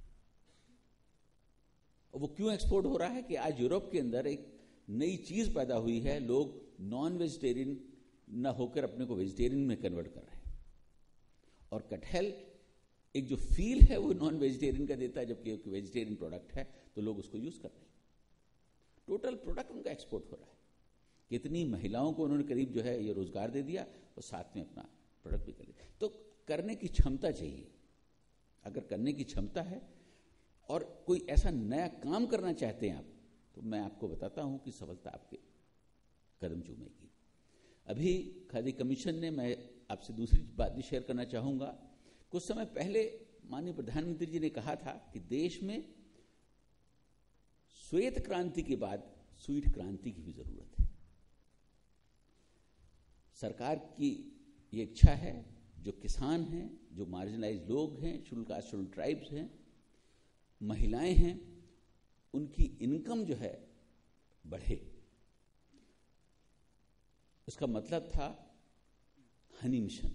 वो क्यों एक्सपोर्ट हो रहा है कि आज यूरोप के अंदर एक नई चीज पैदा हुई है, लोग नॉन वेजिटेरियन न होकर अपने को वेजिटेरियन में कन्वर्ट कर रहे हैं। और कटहल एक जो फील है वो नॉन वेजिटेरियन का देता है, जबकि एक वेजिटेरियन प्रोडक्ट है तो लोग उसको यूज कर रहे हैं। टोटल प्रोडक्ट उनका एक्सपोर्ट हो रहा है। कितनी महिलाओं को उन्होंने करीब जो है ये रोजगार दे दिया और साथ में अपना प्रोडक्ट भी कर दिया। तो करने की क्षमता चाहिए। अगर करने की क्षमता है और कोई ऐसा नया काम करना चाहते हैं आप, तो मैं आपको बताता हूं कि सफलता आपके कदम चूमेगी। अभी खादी कमीशन ने, मैं आपसे दूसरी बात भी शेयर करना चाहूंगा। कुछ समय पहले माननीय प्रधानमंत्री जी ने कहा था कि देश में श्वेत क्रांति के बाद स्वीट क्रांति की भी जरूरत है। सरकार की ये इच्छा है, जो किसान हैं, जो मार्जिनलाइज लोग हैं, शेड्यूल कास्ट शेड्यूल ट्राइब्स हैं, महिलाएं हैं, उनकी इनकम जो है बढ़े। इसका मतलब था हनी मिशन।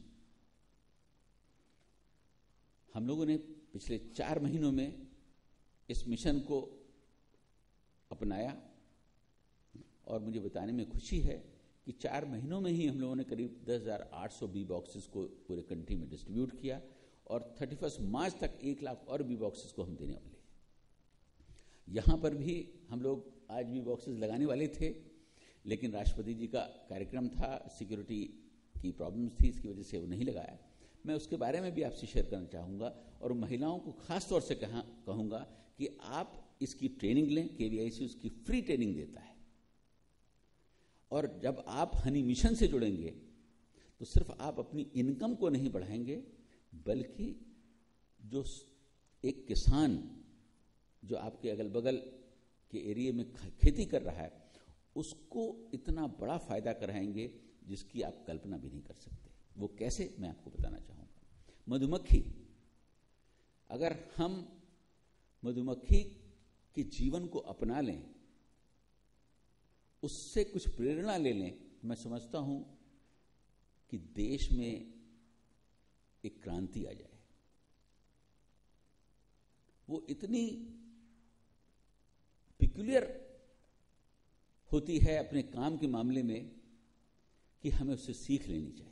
हम लोगों ने पिछले चार महीनों में इस मिशन को अपनाया और मुझे बताने में खुशी है कि चार महीनों में ही हम लोगों ने करीब दस हज़ार आठ सौ बी बॉक्सेस को पूरे कंट्री में डिस्ट्रीब्यूट किया और थर्टी फर्स्ट मार्च तक एक लाख और बी बॉक्सेस को हम देने वाले हैं। यहाँ पर भी हम लोग आज बी बॉक्सेस लगाने वाले थे, लेकिन राष्ट्रपति जी का कार्यक्रम था, सिक्योरिटी की प्रॉब्लम्स थी, इसकी वजह से वो नहीं लगाया। मैं उसके बारे में भी आपसे शेयर करना चाहूँगा और महिलाओं को खास तौर से कहा कहूँगा कि आप इसकी ट्रेनिंग लें। केवीआईसी उसकी फ्री ट्रेनिंग देता है और जब आप हनी मिशन से जुड़ेंगे तो सिर्फ आप अपनी इनकम को नहीं बढ़ाएंगे, बल्कि जो एक किसान जो आपके अगल बगल के एरिया में खेती कर रहा है उसको इतना बड़ा फायदा कराएंगे जिसकी आप कल्पना भी नहीं कर सकते। वो कैसे, मैं आपको बताना चाहूँगा। मधुमक्खी, अगर हम मधुमक्खी के जीवन को अपना लें, उससे कुछ प्रेरणा ले लें, मैं समझता हूं कि देश में एक क्रांति आ जाए। वो इतनी पिक्यूलियर होती है अपने काम के मामले में कि हमें उससे सीख लेनी चाहिए।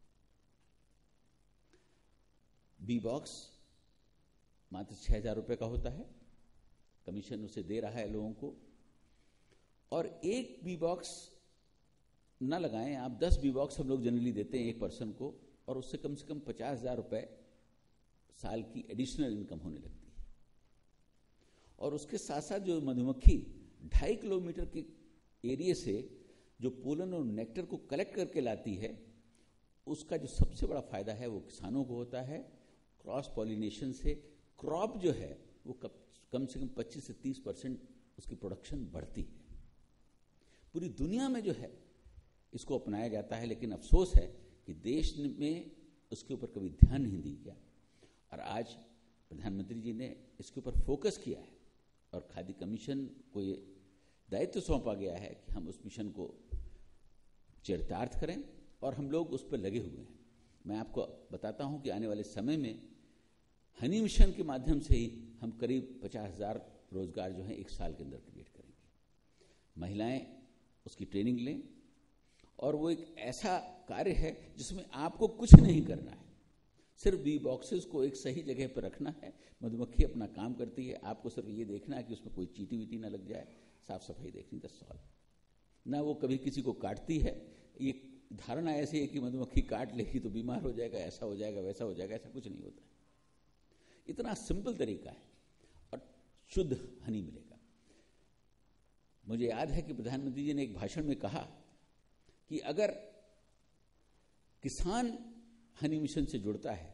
बी बॉक्स मात्र छह हजार रुपये का होता है, कमीशन उसे दे रहा है लोगों को, और एक बी बॉक्स ना लगाएं आप, दस बी बॉक्स हम लोग जनरली देते हैं एक पर्सन को, और उससे कम से कम पचास हजार रुपये साल की एडिशनल इनकम होने लगती है। और उसके साथ साथ जो मधुमक्खी ढाई किलोमीटर के एरिया से जो पोलन और नेक्टर को कलेक्ट करके लाती है, उसका जो सबसे बड़ा फायदा है वो किसानों को होता है। क्रॉस पॉलिनेशन से क्रॉप जो है वो कम से कम पच्चीस से तीस परसेंट उसकी प्रोडक्शन बढ़ती है। पूरी दुनिया में जो है इसको अपनाया जाता है, लेकिन अफसोस है कि देश में उसके ऊपर कभी ध्यान नहीं दिया गया। और आज प्रधानमंत्री जी ने इसके ऊपर फोकस किया है और खादी कमीशन को ये दायित्व सौंपा गया है कि हम उस मिशन को चरितार्थ करें, और हम लोग उस पर लगे हुए हैं। मैं आपको बताता हूं कि आने वाले समय में हनी मिशन के माध्यम से ही हम करीब पचास हजार रोजगार जो है एक साल के अंदर क्रिएट करेंगे। महिलाएं उसकी ट्रेनिंग लें, और वो एक ऐसा कार्य है जिसमें आपको कुछ नहीं करना है, सिर्फ बी बॉक्सेस को एक सही जगह पर रखना है। मधुमक्खी अपना काम करती है, आपको सिर्फ ये देखना है कि उसमें कोई चीटी वीटी ना लग जाए, साफ सफाई देखनी, दस सॉल्व। ना वो कभी किसी को काटती है। ये धारणा ऐसी है कि मधुमक्खी काट लेगी तो बीमार हो जाएगा, ऐसा हो जाएगा, वैसा हो जाएगा, ऐसा कुछ नहीं होता है। इतना सिंपल तरीका है और शुद्ध हनी मिलेगा। मुझे याद है कि प्रधानमंत्री जी ने एक भाषण में कहा कि अगर किसान हनी मिशन से जुड़ता है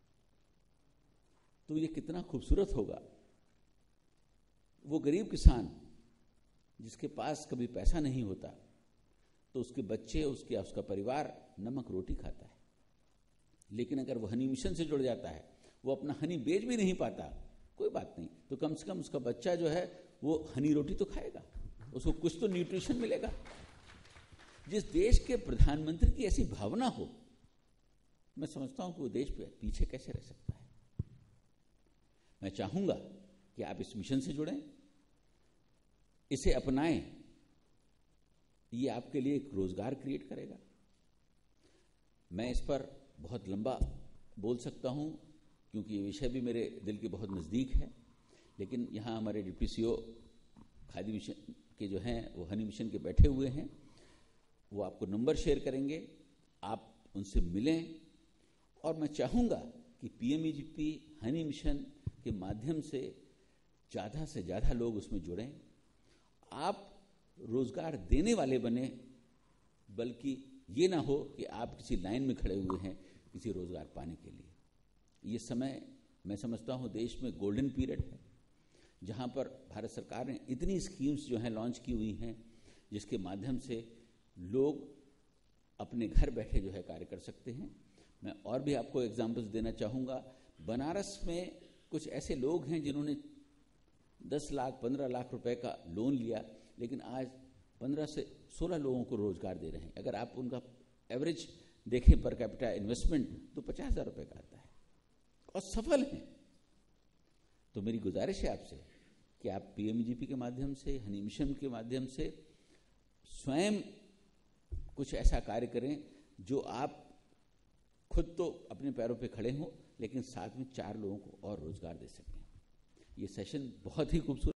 तो ये कितना खूबसूरत होगा। वो गरीब किसान जिसके पास कभी पैसा नहीं होता, तो उसके बच्चे, उसके उसका परिवार नमक रोटी खाता है। लेकिन अगर वो हनी मिशन से जुड़ जाता है, वो अपना हनी बेच भी नहीं पाता, कोई बात नहीं, तो कम से कम उसका बच्चा जो है वो हनी रोटी तो खाएगा, उसको कुछ तो न्यूट्रिशन मिलेगा। जिस देश के प्रधानमंत्री की ऐसी भावना हो, मैं समझता हूं कि वो देश पीछे कैसे रह सकता है। मैं चाहूंगा कि आप इस मिशन से जुड़ें, इसे अपनाएं। ये आपके लिए एक रोजगार क्रिएट करेगा। मैं इस पर बहुत लंबा बोल सकता हूं क्योंकि ये विषय भी मेरे दिल के बहुत नज़दीक है, लेकिन यहाँ हमारे डिप्टी सीओ खादी मिशन के जो हैं वो हनी मिशन के बैठे हुए हैं, वो आपको नंबर शेयर करेंगे, आप उनसे मिलें। और मैं चाहूँगा कि पीएमईजीपी हनी मिशन के माध्यम से ज़्यादा से ज़्यादा लोग उसमें जुड़ें। आप रोजगार देने वाले बने, बल्कि ये ना हो कि आप किसी लाइन में खड़े हुए हैं किसी रोजगार पाने के लिए। ये समय मैं समझता हूँ देश में गोल्डन पीरियड है, जहाँ पर भारत सरकार ने इतनी स्कीम्स जो हैं लॉन्च की हुई हैं, जिसके माध्यम से लोग अपने घर बैठे जो है कार्य कर सकते हैं। मैं और भी आपको एग्जाम्पल्स देना चाहूँगा। बनारस में कुछ ऐसे लोग हैं जिन्होंने दस लाख पंद्रह लाख रुपए का लोन लिया, लेकिन आज पंद्रह से सोलह लोगों को रोजगार दे रहे हैं। अगर आप उनका एवरेज देखें पर कैपिटा इन्वेस्टमेंट तो पचास हजार रुपये का आता है और सफल हैं। तो मेरी गुजारिश है आपसे कि आप पीएमजीपी के माध्यम से, हनी मिशन के माध्यम से स्वयं कुछ ऐसा कार्य करें जो आप खुद तो अपने पैरों पे खड़े हों, लेकिन साथ में चार लोगों को और रोजगार दे सकें। ये सेशन बहुत ही खूबसूरत